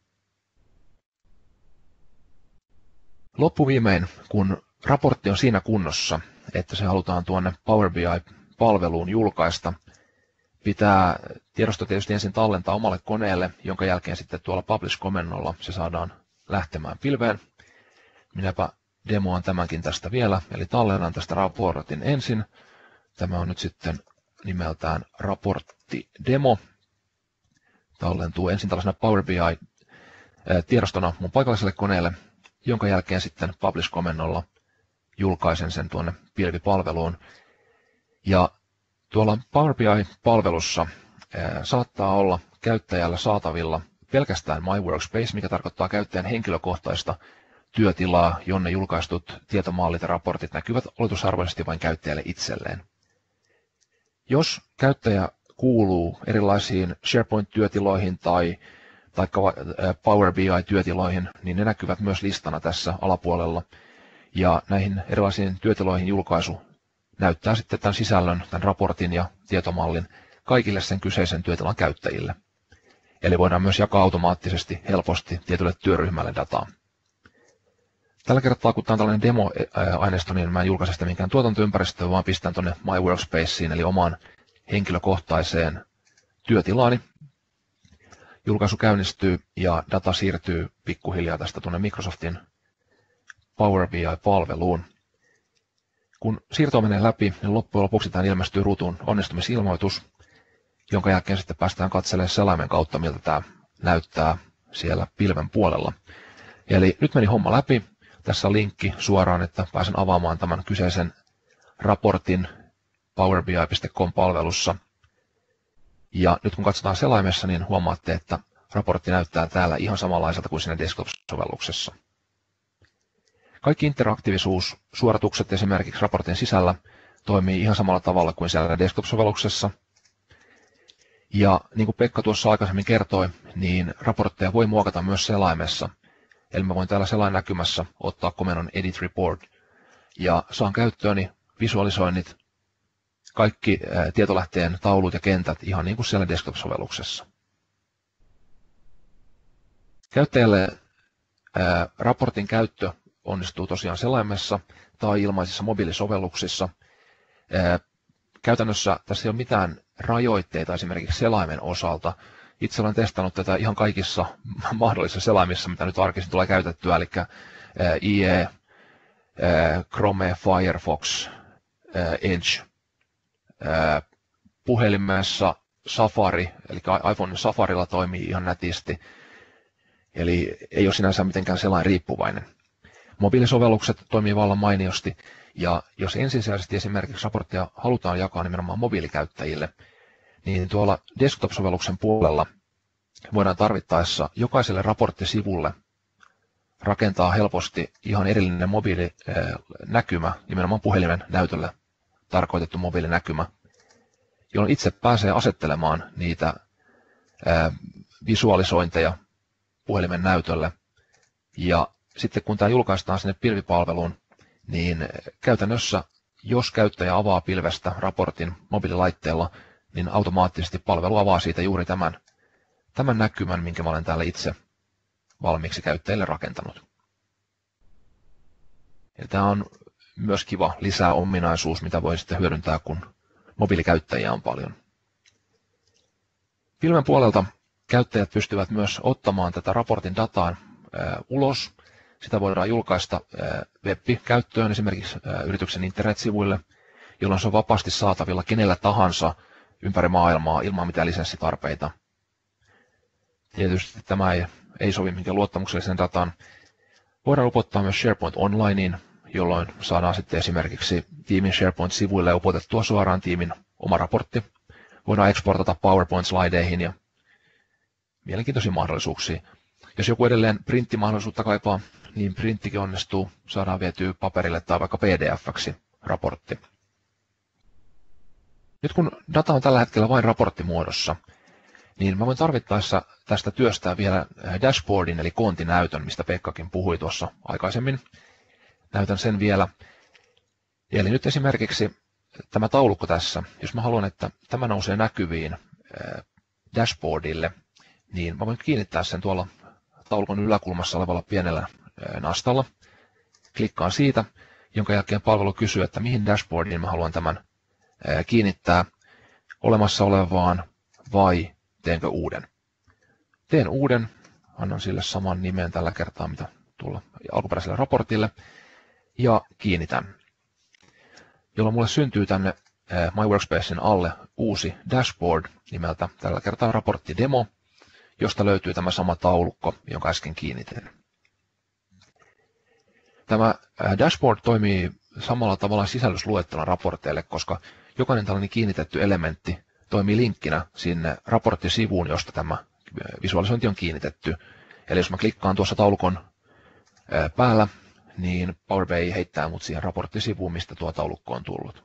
Loppuviimein, kun raportti on siinä kunnossa, että se halutaan tuonne Power B I-palveluun julkaista, pitää tiedosto tietysti ensin tallentaa omalle koneelle, jonka jälkeen sitten tuolla Publish-komennolla se saadaan lähtemään pilveen. Minäpä demoan tämänkin tästä vielä, eli tallennan tästä raportin ensin. Tämä on nyt sitten nimeltään raporttidemo. Tallentuu ensin tällaisena Power B I-tiedostona mun paikalliselle koneelle, jonka jälkeen sitten Publish-komennolla julkaisen sen tuonne pilvipalveluun. Ja tuolla Power B I-palvelussa saattaa olla käyttäjällä saatavilla pelkästään My Workspace, mikä tarkoittaa käyttäjän henkilökohtaista työtilaa, jonne julkaistut tietomallit ja raportit näkyvät oletusarvoisesti vain käyttäjälle itselleen. Jos käyttäjä kuuluu erilaisiin SharePoint-työtiloihin tai, tai Power B I-työtiloihin, niin ne näkyvät myös listana tässä alapuolella. Ja näihin erilaisiin työtiloihin julkaisu näyttää sitten tämän sisällön, tämän raportin ja tietomallin kaikille sen kyseisen työtilan käyttäjille. Eli voidaan myös jakaa automaattisesti helposti tietylle työryhmälle dataa. Tällä kertaa, kun tämä on tällainen demo-aineisto, niin mä en julkaise sitä minkään tuotantoympäristöön, vaan pistän tuonne My Workspaceen, eli omaan henkilökohtaiseen työtilaani. Julkaisu käynnistyy ja data siirtyy pikkuhiljaa tästä tuonne Microsoftin Power B I-palveluun. Kun siirto menee läpi, niin loppujen lopuksi tähän ilmestyy ruutuun onnistumisilmoitus, jonka jälkeen sitten päästään katselemaan selaimen kautta, miltä tämä näyttää siellä pilven puolella. Eli nyt meni homma läpi. Tässä on linkki suoraan, että pääsen avaamaan tämän kyseisen raportin power b i piste com-palvelussa. Ja nyt kun katsotaan selaimessa, niin huomaatte, että raportti näyttää täällä ihan samanlaiselta kuin siinä desktop-sovelluksessa. Kaikki interaktiivisuussuoritukset esimerkiksi raportin sisällä toimii ihan samalla tavalla kuin siellä desktop-sovelluksessa. Ja niin kuin Pekka tuossa aikaisemmin kertoi, niin raportteja voi muokata myös selaimessa. Eli mä voin täällä selainnäkymässä ottaa komennon Edit Report ja saan käyttööni visualisoinnit, kaikki tietolähteen taulut ja kentät ihan niin kuin siellä desktop-sovelluksessa. Käyttäjälle ää, raportin käyttö onnistuu tosiaan selaimessa tai ilmaisissa mobiilisovelluksissa. Ää, käytännössä tässä ei ole mitään rajoitteita esimerkiksi selaimen osalta. Itse olen testannut tätä ihan kaikissa mahdollisissa selaimissa, mitä nyt arkisin tulee käytettyä, eli ää, I E, ää, Chrome, Firefox, ää, Edge, ää, puhelimessa Safari, eli iPhone Safarilla toimii ihan nätisti. Eli ei ole sinänsä mitenkään selain riippuvainen. Mobiilisovellukset toimii vallan mainiosti, ja jos ensisijaisesti esimerkiksi raporttia halutaan jakaa nimenomaan mobiilikäyttäjille, niin tuolla desktop-sovelluksen puolella voidaan tarvittaessa jokaiselle raporttisivulle rakentaa helposti ihan erillinen mobiilinäkymä, nimenomaan puhelimen näytölle tarkoitettu mobiilinäkymä, jolloin itse pääsee asettelemaan niitä visualisointeja puhelimen näytölle. Ja sitten kun tämä julkaistaan sinne pilvipalveluun, niin käytännössä, jos käyttäjä avaa pilvestä raportin mobiililaitteella, niin automaattisesti palvelu avaa siitä juuri tämän, tämän näkymän, minkä mä olen täällä itse valmiiksi käyttäjille rakentanut. Ja tämä on myös kiva lisää ominaisuus, mitä voi sitten hyödyntää, kun mobiilikäyttäjiä on paljon. Pilven puolelta käyttäjät pystyvät myös ottamaan tätä raportin dataa ulos. Sitä voidaan julkaista web-käyttöön esimerkiksi yrityksen internetsivuille, jolloin se on vapaasti saatavilla kenellä tahansa ympäri maailmaa ilman mitään lisenssitarpeita. Tietysti tämä ei, ei sovi minkään luottamukselliseen dataan. Voidaan upottaa myös SharePoint Onlineen, jolloin saadaan sitten esimerkiksi tiimin SharePoint-sivuille upotettua suoraan tiimin oma raportti. Voidaan eksportata PowerPoint-slaideihin ja mielenkiintoisia mahdollisuuksia. Jos joku edelleen printtimahdollisuutta kaipaa, niin printtikin onnistuu, saadaan vietyä paperille tai vaikka P D F-ksi raportti. Nyt kun data on tällä hetkellä vain raporttimuodossa, niin mä voin tarvittaessa tästä työstää vielä dashboardin eli koontinäytön, mistä Pekkakin puhui tuossa aikaisemmin. Näytän sen vielä. Eli nyt esimerkiksi tämä taulukko tässä, jos mä haluan, että tämä nousee näkyviin dashboardille, niin mä voin kiinnittää sen tuolla taulukon yläkulmassa olevalla pienellä nastalla. Klikkaan siitä, jonka jälkeen palvelu kysyy, että mihin dashboardiin mä haluan tämän kiinnittää, olemassa olevaan vai teenkö uuden. Teen uuden, annan sille saman nimen tällä kertaa, mitä tuolla alkuperäiselle raportille, ja kiinnitän. Jolloin mulle syntyy tänne My Workspacein alle uusi dashboard nimeltä tällä kertaa raportti demo, josta löytyy tämä sama taulukko, jonka äsken kiinnitin. Tämä dashboard toimii samalla tavalla sisällysluettelon raporteille, koska jokainen tällainen kiinnitetty elementti toimii linkkinä sinne raporttisivuun, josta tämä visualisointi on kiinnitetty. Eli jos mä klikkaan tuossa taulukon päällä, niin Power B I heittää mut siihen raporttisivuun, mistä tuo taulukko on tullut.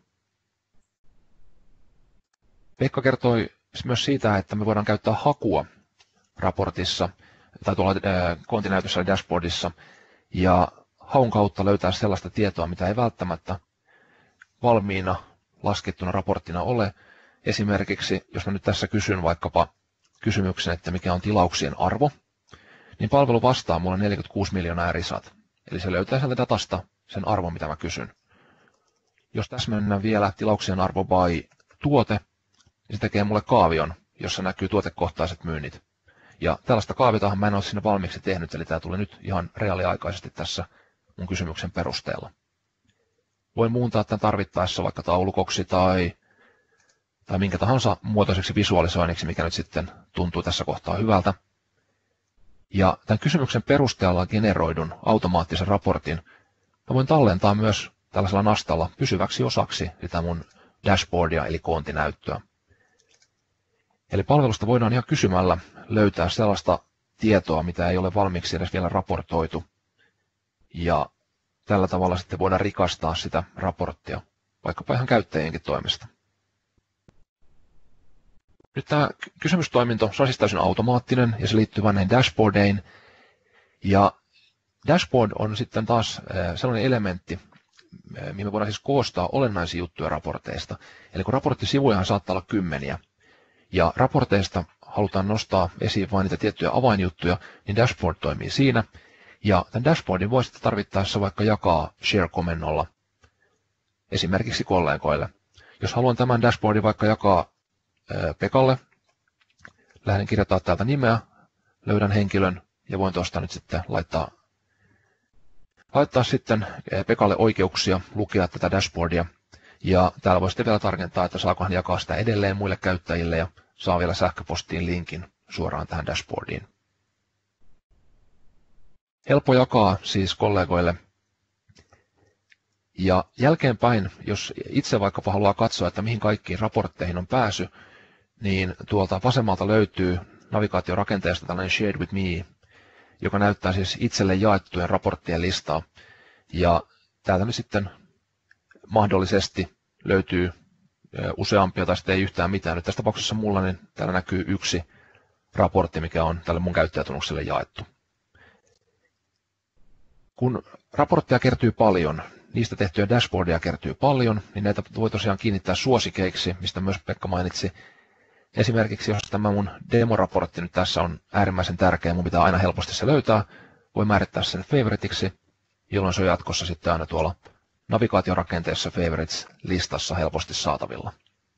Pekka kertoi myös siitä, että me voidaan käyttää hakua raportissa tai tuolla koontinäytössä ja dashboardissa ja haun kautta löytää sellaista tietoa, mitä ei välttämättä valmiina laskettuna raporttina ole. Esimerkiksi, jos mä nyt tässä kysyn vaikkapa kysymyksen, että mikä on tilauksien arvo, niin palvelu vastaa mulle neljäkymmentäkuusi miljoonaa risat. Eli se löytää sieltä datasta sen arvon, mitä mä kysyn. Jos tässä mennään vielä tilauksien arvo by tuote, niin se tekee mulle kaavion, jossa näkyy tuotekohtaiset myynnit. Ja tällaista kaaviotahan mä en ole sinne valmiiksi tehnyt, eli tämä tulee nyt ihan reaaliaikaisesti tässä mun kysymyksen perusteella. Voin muuntaa tämän tarvittaessa vaikka taulukoksi tai, tai minkä tahansa muotoiseksi visualisoinniksi, mikä nyt sitten tuntuu tässä kohtaa hyvältä. Ja tämän kysymyksen perusteella generoidun automaattisen raportin mä voin tallentaa myös tällaisella nastalla pysyväksi osaksi sitä mun dashboardia eli koontinäyttöä. Eli palvelusta voidaan ihan kysymällä löytää sellaista tietoa, mitä ei ole valmiiksi edes vielä raportoitu. Ja tällä tavalla sitten voidaan rikastaa sitä raporttia, vaikkapa ihan käyttäjienkin toimesta. Nyt tämä kysymystoiminto, se on siis täysin automaattinen ja se liittyy vain näihin dashboardeihin. Ja dashboard on sitten taas sellainen elementti, mihin me voidaan siis koostaa olennaisia juttuja raporteista. Eli kun raporttisivujahan saattaa olla kymmeniä, ja raporteista halutaan nostaa esiin vain niitä tiettyjä avainjuttuja, niin dashboard toimii siinä. Ja tämän dashboardin voi sitten tarvittaessa vaikka jakaa share-komennolla esimerkiksi kollegoille. Jos haluan tämän dashboardin vaikka jakaa Pekalle, lähden kirjoittaa täältä nimeä, löydän henkilön ja voin tuosta nyt sitten laittaa, laittaa sitten Pekalle oikeuksia lukea tätä dashboardia. Ja täällä voi sitten vielä tarkentaa, että saako hän jakaa sitä edelleen muille käyttäjille ja saa vielä sähköpostiin linkin suoraan tähän dashboardiin. Helppo jakaa siis kollegoille. Ja jälkeenpäin, jos itse vaikkapa haluaa katsoa, että mihin kaikkiin raportteihin on pääsy, niin tuolta vasemmalta löytyy navigaatiorakenteesta tällainen Shared with Me, joka näyttää siis itselle jaettujen raporttien listaa. Ja täältä nyt sitten mahdollisesti löytyy useampia tai sitten ei yhtään mitään. Nyt tässä tapauksessa mulla niin täällä näkyy yksi raportti, mikä on tälle mun käyttäjätunnukselle jaettu. Kun raportteja kertyy paljon, niistä tehtyjä dashboardia kertyy paljon, niin näitä voi tosiaan kiinnittää suosikeiksi, mistä myös Pekka mainitsi. Esimerkiksi jos tämä mun demoraportti nyt tässä on äärimmäisen tärkeä, mun pitää aina helposti se löytää, voi määrittää sen favoriteiksi, jolloin se on jatkossa sitten aina tuolla navigaatiorakenteessa favorites-listassa helposti saatavilla.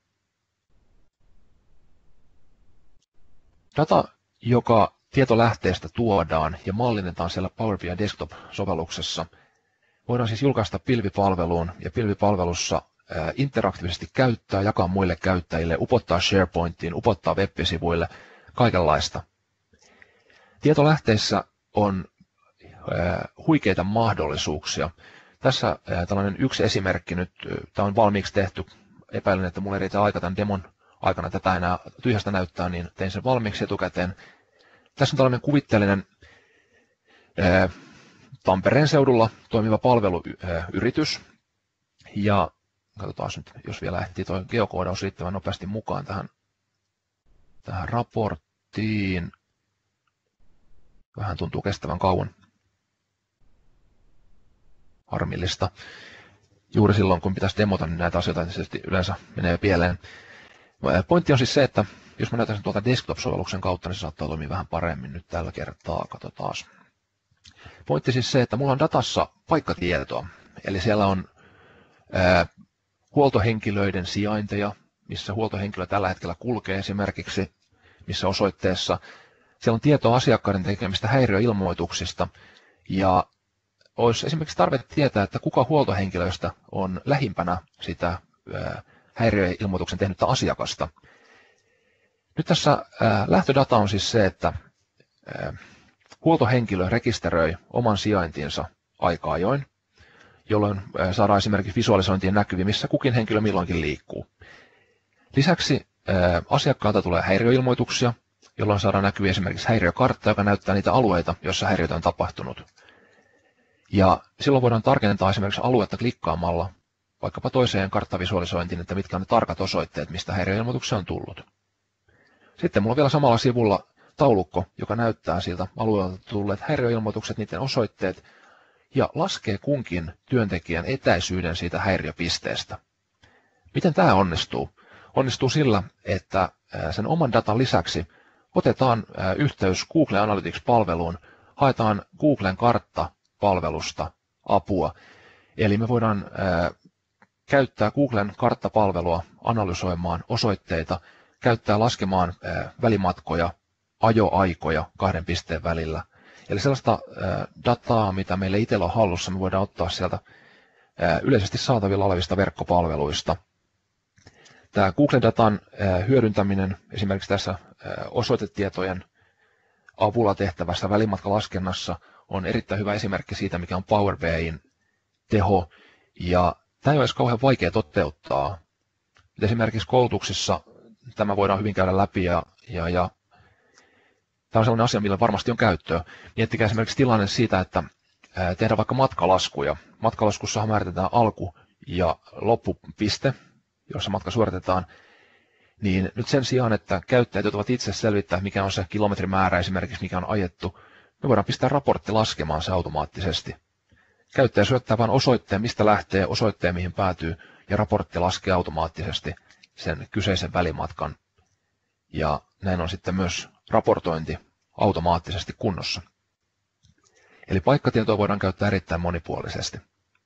Data, joka tietolähteestä tuodaan ja mallinnetaan siellä Power B I Desktop-sovelluksessa, voidaan siis julkaista pilvipalveluun ja pilvipalvelussa interaktiivisesti käyttää, jakaa muille käyttäjille, upottaa SharePointiin, upottaa web-sivuille, kaikenlaista. Tietolähteissä on huikeita mahdollisuuksia. Tässä tällainen yksi esimerkki nyt, tämä on valmiiksi tehty, epäilen, että mulla ei riitä aika tämän demon aikana tätä enää tyhjästä näyttää, niin tein sen valmiiksi etukäteen. Tässä on tällainen kuvitteellinen ää, Tampereen seudulla toimiva palveluyritys. Ja katsotaan nyt, jos vielä ehtii tuo geokoodaus riittävän nopeasti mukaan tähän, tähän raporttiin. Vähän tuntuu kestävän kauan. Harmillista. Juuri silloin, kun pitäisi demota, niin näitä asioita yleensä menee pieleen. Pointti on siis se, että jos mä näytän sen tuolta desktop-sovelluksen kautta, niin se saattaa toimia vähän paremmin nyt tällä kertaa. Katsotaan. Pointti siis se, että mulla on datassa paikkatietoa. Eli siellä on ää, huoltohenkilöiden sijainteja, missä huoltohenkilö tällä hetkellä kulkee esimerkiksi, missä osoitteessa. Siellä on tietoa asiakkaiden tekemistä häiriöilmoituksista. Ja olisi esimerkiksi tarve tietää, että kuka huoltohenkilöistä on lähimpänä sitä ää, häiriöilmoituksen tehnyttä asiakasta. Nyt tässä ää, lähtödata on siis se, että ää, huoltohenkilö rekisteröi oman sijaintinsa aika ajoin, jolloin ää, saadaan esimerkiksi visualisointien näkyviin, missä kukin henkilö milloinkin liikkuu. Lisäksi ää, asiakkaalta tulee häiriöilmoituksia, jolloin saadaan näkyviin esimerkiksi häiriökartta, joka näyttää niitä alueita, joissa häiriötä on tapahtunut. Ja silloin voidaan tarkentaa esimerkiksi aluetta klikkaamalla vaikkapa toiseen karttavisualisointiin, että mitkä on ne tarkat osoitteet, mistä häiriöilmoituksia on tullut. Sitten mulla on vielä samalla sivulla taulukko, joka näyttää siltä alueelta tulleet häiriöilmoitukset, niiden osoitteet, ja laskee kunkin työntekijän etäisyyden siitä häiriöpisteestä. Miten tämä onnistuu? Onnistuu sillä, että sen oman datan lisäksi otetaan yhteys Google Analytics-palveluun, haetaan Googlen karttapalvelusta apua. Eli me voidaan käyttää Googlen karttapalvelua analysoimaan osoitteita, käyttää laskemaan välimatkoja, ajoaikoja kahden pisteen välillä. Eli sellaista dataa, mitä meille itsellä on hallussa, me voidaan ottaa sieltä yleisesti saatavilla olevista verkkopalveluista. Tämä Google-datan hyödyntäminen esimerkiksi tässä osoitetietojen avulla tehtävässä välimatkalaskennassa on erittäin hyvä esimerkki siitä, mikä on Power B I:n teho. Ja tämä ei ole edes kauhean vaikea toteuttaa. Esimerkiksi koulutuksissa tämä voidaan hyvin käydä läpi ja, ja, ja tämä on sellainen asia, millä varmasti on käyttöä. Miettikää esimerkiksi tilanne siitä, että tehdään vaikka matkalaskuja. Matkalaskussahan määritetään alku- ja loppupiste, jossa matka suoritetaan. Niin nyt sen sijaan, että käyttäjät joutuvat itse selvittää, mikä on se kilometrimäärä esimerkiksi, mikä on ajettu, me voidaan pistää raportti laskemaan se automaattisesti. Käyttäjä syöttää vain osoitteen, mistä lähtee, osoitteen, mihin päätyy, ja raportti laskee automaattisesti sen kyseisen välimatkan. Ja näin on sitten myös raportointi automaattisesti kunnossa. Eli paikkatietoa voidaan käyttää erittäin monipuolisesti.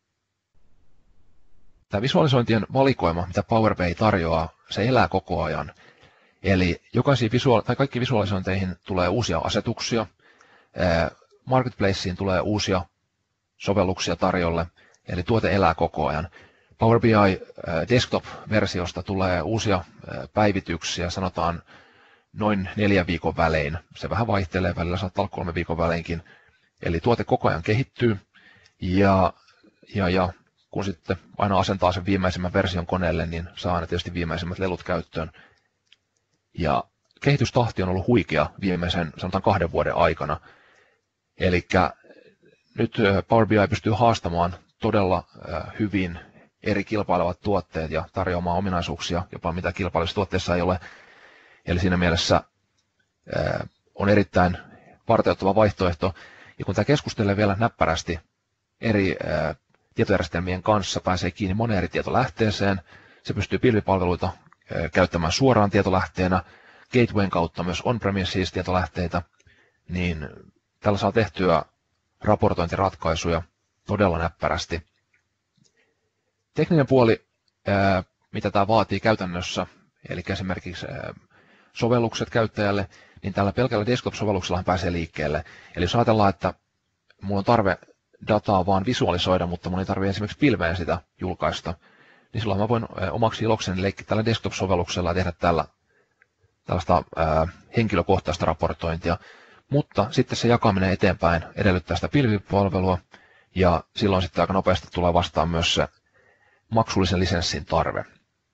Tämä visualisointien valikoima, mitä Power B I tarjoaa, se elää koko ajan. Eli jokaisiin visuaali- tai kaikki visualisointeihin tulee uusia asetuksia, Marketplaceen tulee uusia sovelluksia tarjolle, eli tuote elää koko ajan. Power B I Desktop-versiosta tulee uusia päivityksiä, sanotaan noin neljän viikon välein. Se vähän vaihtelee, välillä saattaa olla kolme viikon väleinkin. Eli tuote koko ajan kehittyy, ja, ja, ja kun sitten aina asentaa sen viimeisimmän version koneelle, niin saa aina tietysti viimeisimmät lelut käyttöön. Ja kehitystahti on ollut huikea viimeisen, sanotaan kahden vuoden aikana. Eli nyt Power B I pystyy haastamaan todella hyvin eri kilpailevat tuotteet ja tarjoamaan ominaisuuksia, jopa mitä kilpailevissa tuotteissa ei ole. Eli siinä mielessä on erittäin varteuttava vaihtoehto. Ja kun tämä keskustelee vielä näppärästi eri tietojärjestelmien kanssa, pääsee kiinni moneen eri tietolähteeseen. Se pystyy pilvipalveluita käyttämään suoraan tietolähteenä, gatewayn kautta myös on-premises tietolähteitä, niin tällä saa tehtyä raportointiratkaisuja todella näppärästi. Tekninen puoli, mitä tämä vaatii käytännössä, eli esimerkiksi sovellukset käyttäjälle, niin tällä pelkällä desktop-sovelluksella pääsee liikkeelle. Eli jos ajatellaan, että minulla on tarve dataa vaan visualisoida, mutta minun ei tarvitse esimerkiksi pilveen sitä julkaista, niin silloin mä voin omaksi ilokseni leikkiä tällä desktop-sovelluksella ja tehdä tällä tällaista ää, henkilökohtaista raportointia. Mutta sitten se jakaminen eteenpäin edellyttää sitä pilvipalvelua, ja silloin sitten aika nopeasti tulee vastaan myös se maksullisen lisenssin tarve.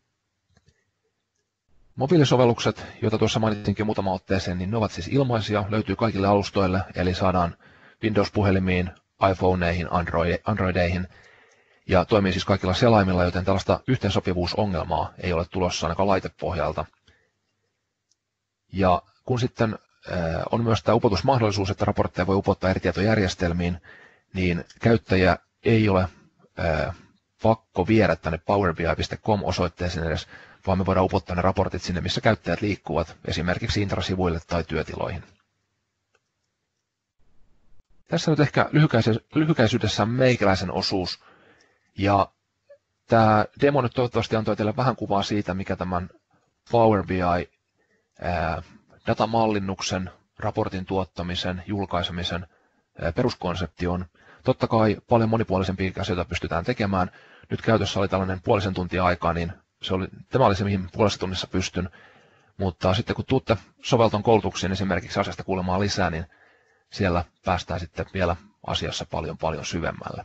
Mobiilisovellukset, joita tuossa mainitsinkin muutama otteeseen, niin ne ovat siis ilmaisia, löytyy kaikille alustoille, eli saadaan Windows-puhelimiin, iPhoneihin, Android, Androideihin, ja toimii siis kaikilla selaimilla, joten tällaista yhteensopivuusongelmaa ei ole tulossa ainakaan laitepohjalta. Ja kun sitten on myös tämä upotusmahdollisuus, että raportteja voi upottaa eri tietojärjestelmiin, niin käyttäjä ei ole pakko viedä tänne powerbi piste com osoitteeseen edes, vaan me voidaan upottaa ne raportit sinne, missä käyttäjät liikkuvat, esimerkiksi intrasivuille tai työtiloihin. Tässä nyt ehkä lyhykäisyydessään meikäläisen osuus, ja tämä demo nyt toivottavasti antoi teille vähän kuvaa siitä, mikä tämän Power B I ää, datamallinnuksen, raportin tuottamisen, julkaisemisen ää, peruskonsepti on. Totta kai paljon monipuolisempia asioita pystytään tekemään. Nyt käytössä oli tällainen puolisen tuntia aikaa, niin se oli, tämä oli se, mihin puolessa tunnissa pystyn. Mutta sitten kun tuutte sovelton koulutuksiin esimerkiksi asiasta kuulemaan lisää, niin siellä päästään sitten vielä asiassa paljon paljon syvemmälle.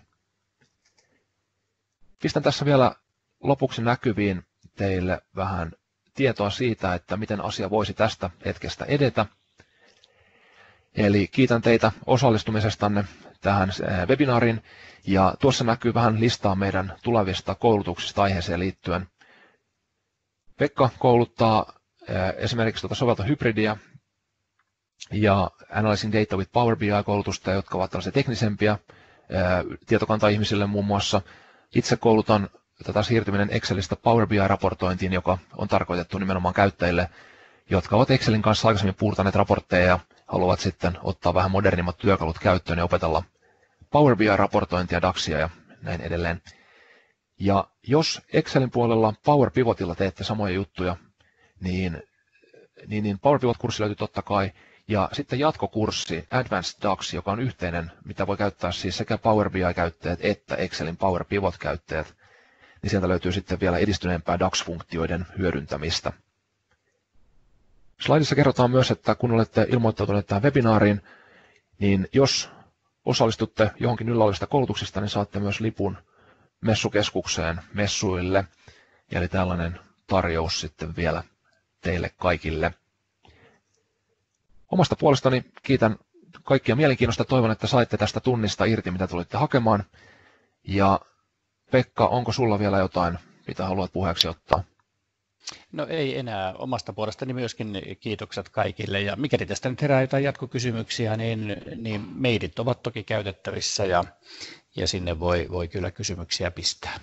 Pistän tässä vielä lopuksi näkyviin teille vähän tietoa siitä, että miten asia voisi tästä hetkestä edetä. Eli kiitän teitä osallistumisestanne tähän webinaariin, ja tuossa näkyy vähän listaa meidän tulevista koulutuksista aiheeseen liittyen. Pekka kouluttaa esimerkiksi tuota soveltohybridiä ja Analyzing Data with Power B I-koulutusta, jotka ovat tällaisia teknisempiä tietokanta-ihmisille muun muassa. Itse koulutan tätä siirtyminen Excelistä Power B I-raportointiin, joka on tarkoitettu nimenomaan käyttäjille, jotka ovat Excelin kanssa aikaisemmin puurtaneet raportteja ja haluavat sitten ottaa vähän modernimmat työkalut käyttöön ja opetella Power B I-raportointia, DAXia ja näin edelleen. Ja jos Excelin puolella Power Pivotilla teette samoja juttuja, niin, niin, niin Power Pivot-kurssi löytyy totta kai. Ja sitten jatkokurssi Advanced DAX, joka on yhteinen, mitä voi käyttää siis sekä Power B I-käyttäjät että Excelin Power Pivot-käyttäjät, niin sieltä löytyy sitten vielä edistyneempää DAX-funktioiden hyödyntämistä. Slaidissa kerrotaan myös, että kun olette ilmoittautuneet tähän webinaariin, niin jos osallistutte johonkin yllä olevista koulutuksista, niin saatte myös lipun messukeskukseen messuille. Eli tällainen tarjous sitten vielä teille kaikille. Omasta puolestani kiitän kaikkia mielenkiinnosta. Toivon, että saitte tästä tunnista irti, mitä tulitte hakemaan. Ja Pekka, onko sulla vielä jotain, mitä haluat puheeksi ottaa? No ei enää. Omasta puolestani myöskin kiitokset kaikille. Ja mikäli tästä nyt herää jotain jatkokysymyksiä, niin, niin mailit ovat toki käytettävissä ja, ja sinne voi, voi kyllä kysymyksiä pistää.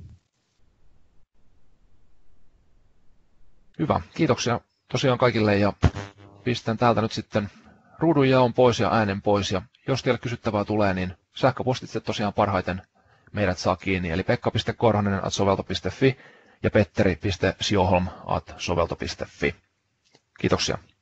Hyvä. Kiitoksia tosiaan kaikille ja pistän täältä nyt sitten ruudun jaon pois ja äänen pois. Ja jos teille kysyttävää tulee, niin sähköpostitse tosiaan parhaiten meidät saa kiinni. Eli pekka piste korhonen at sovelto piste fi ja petteri piste sioholm at sovelto piste fi. Kiitoksia.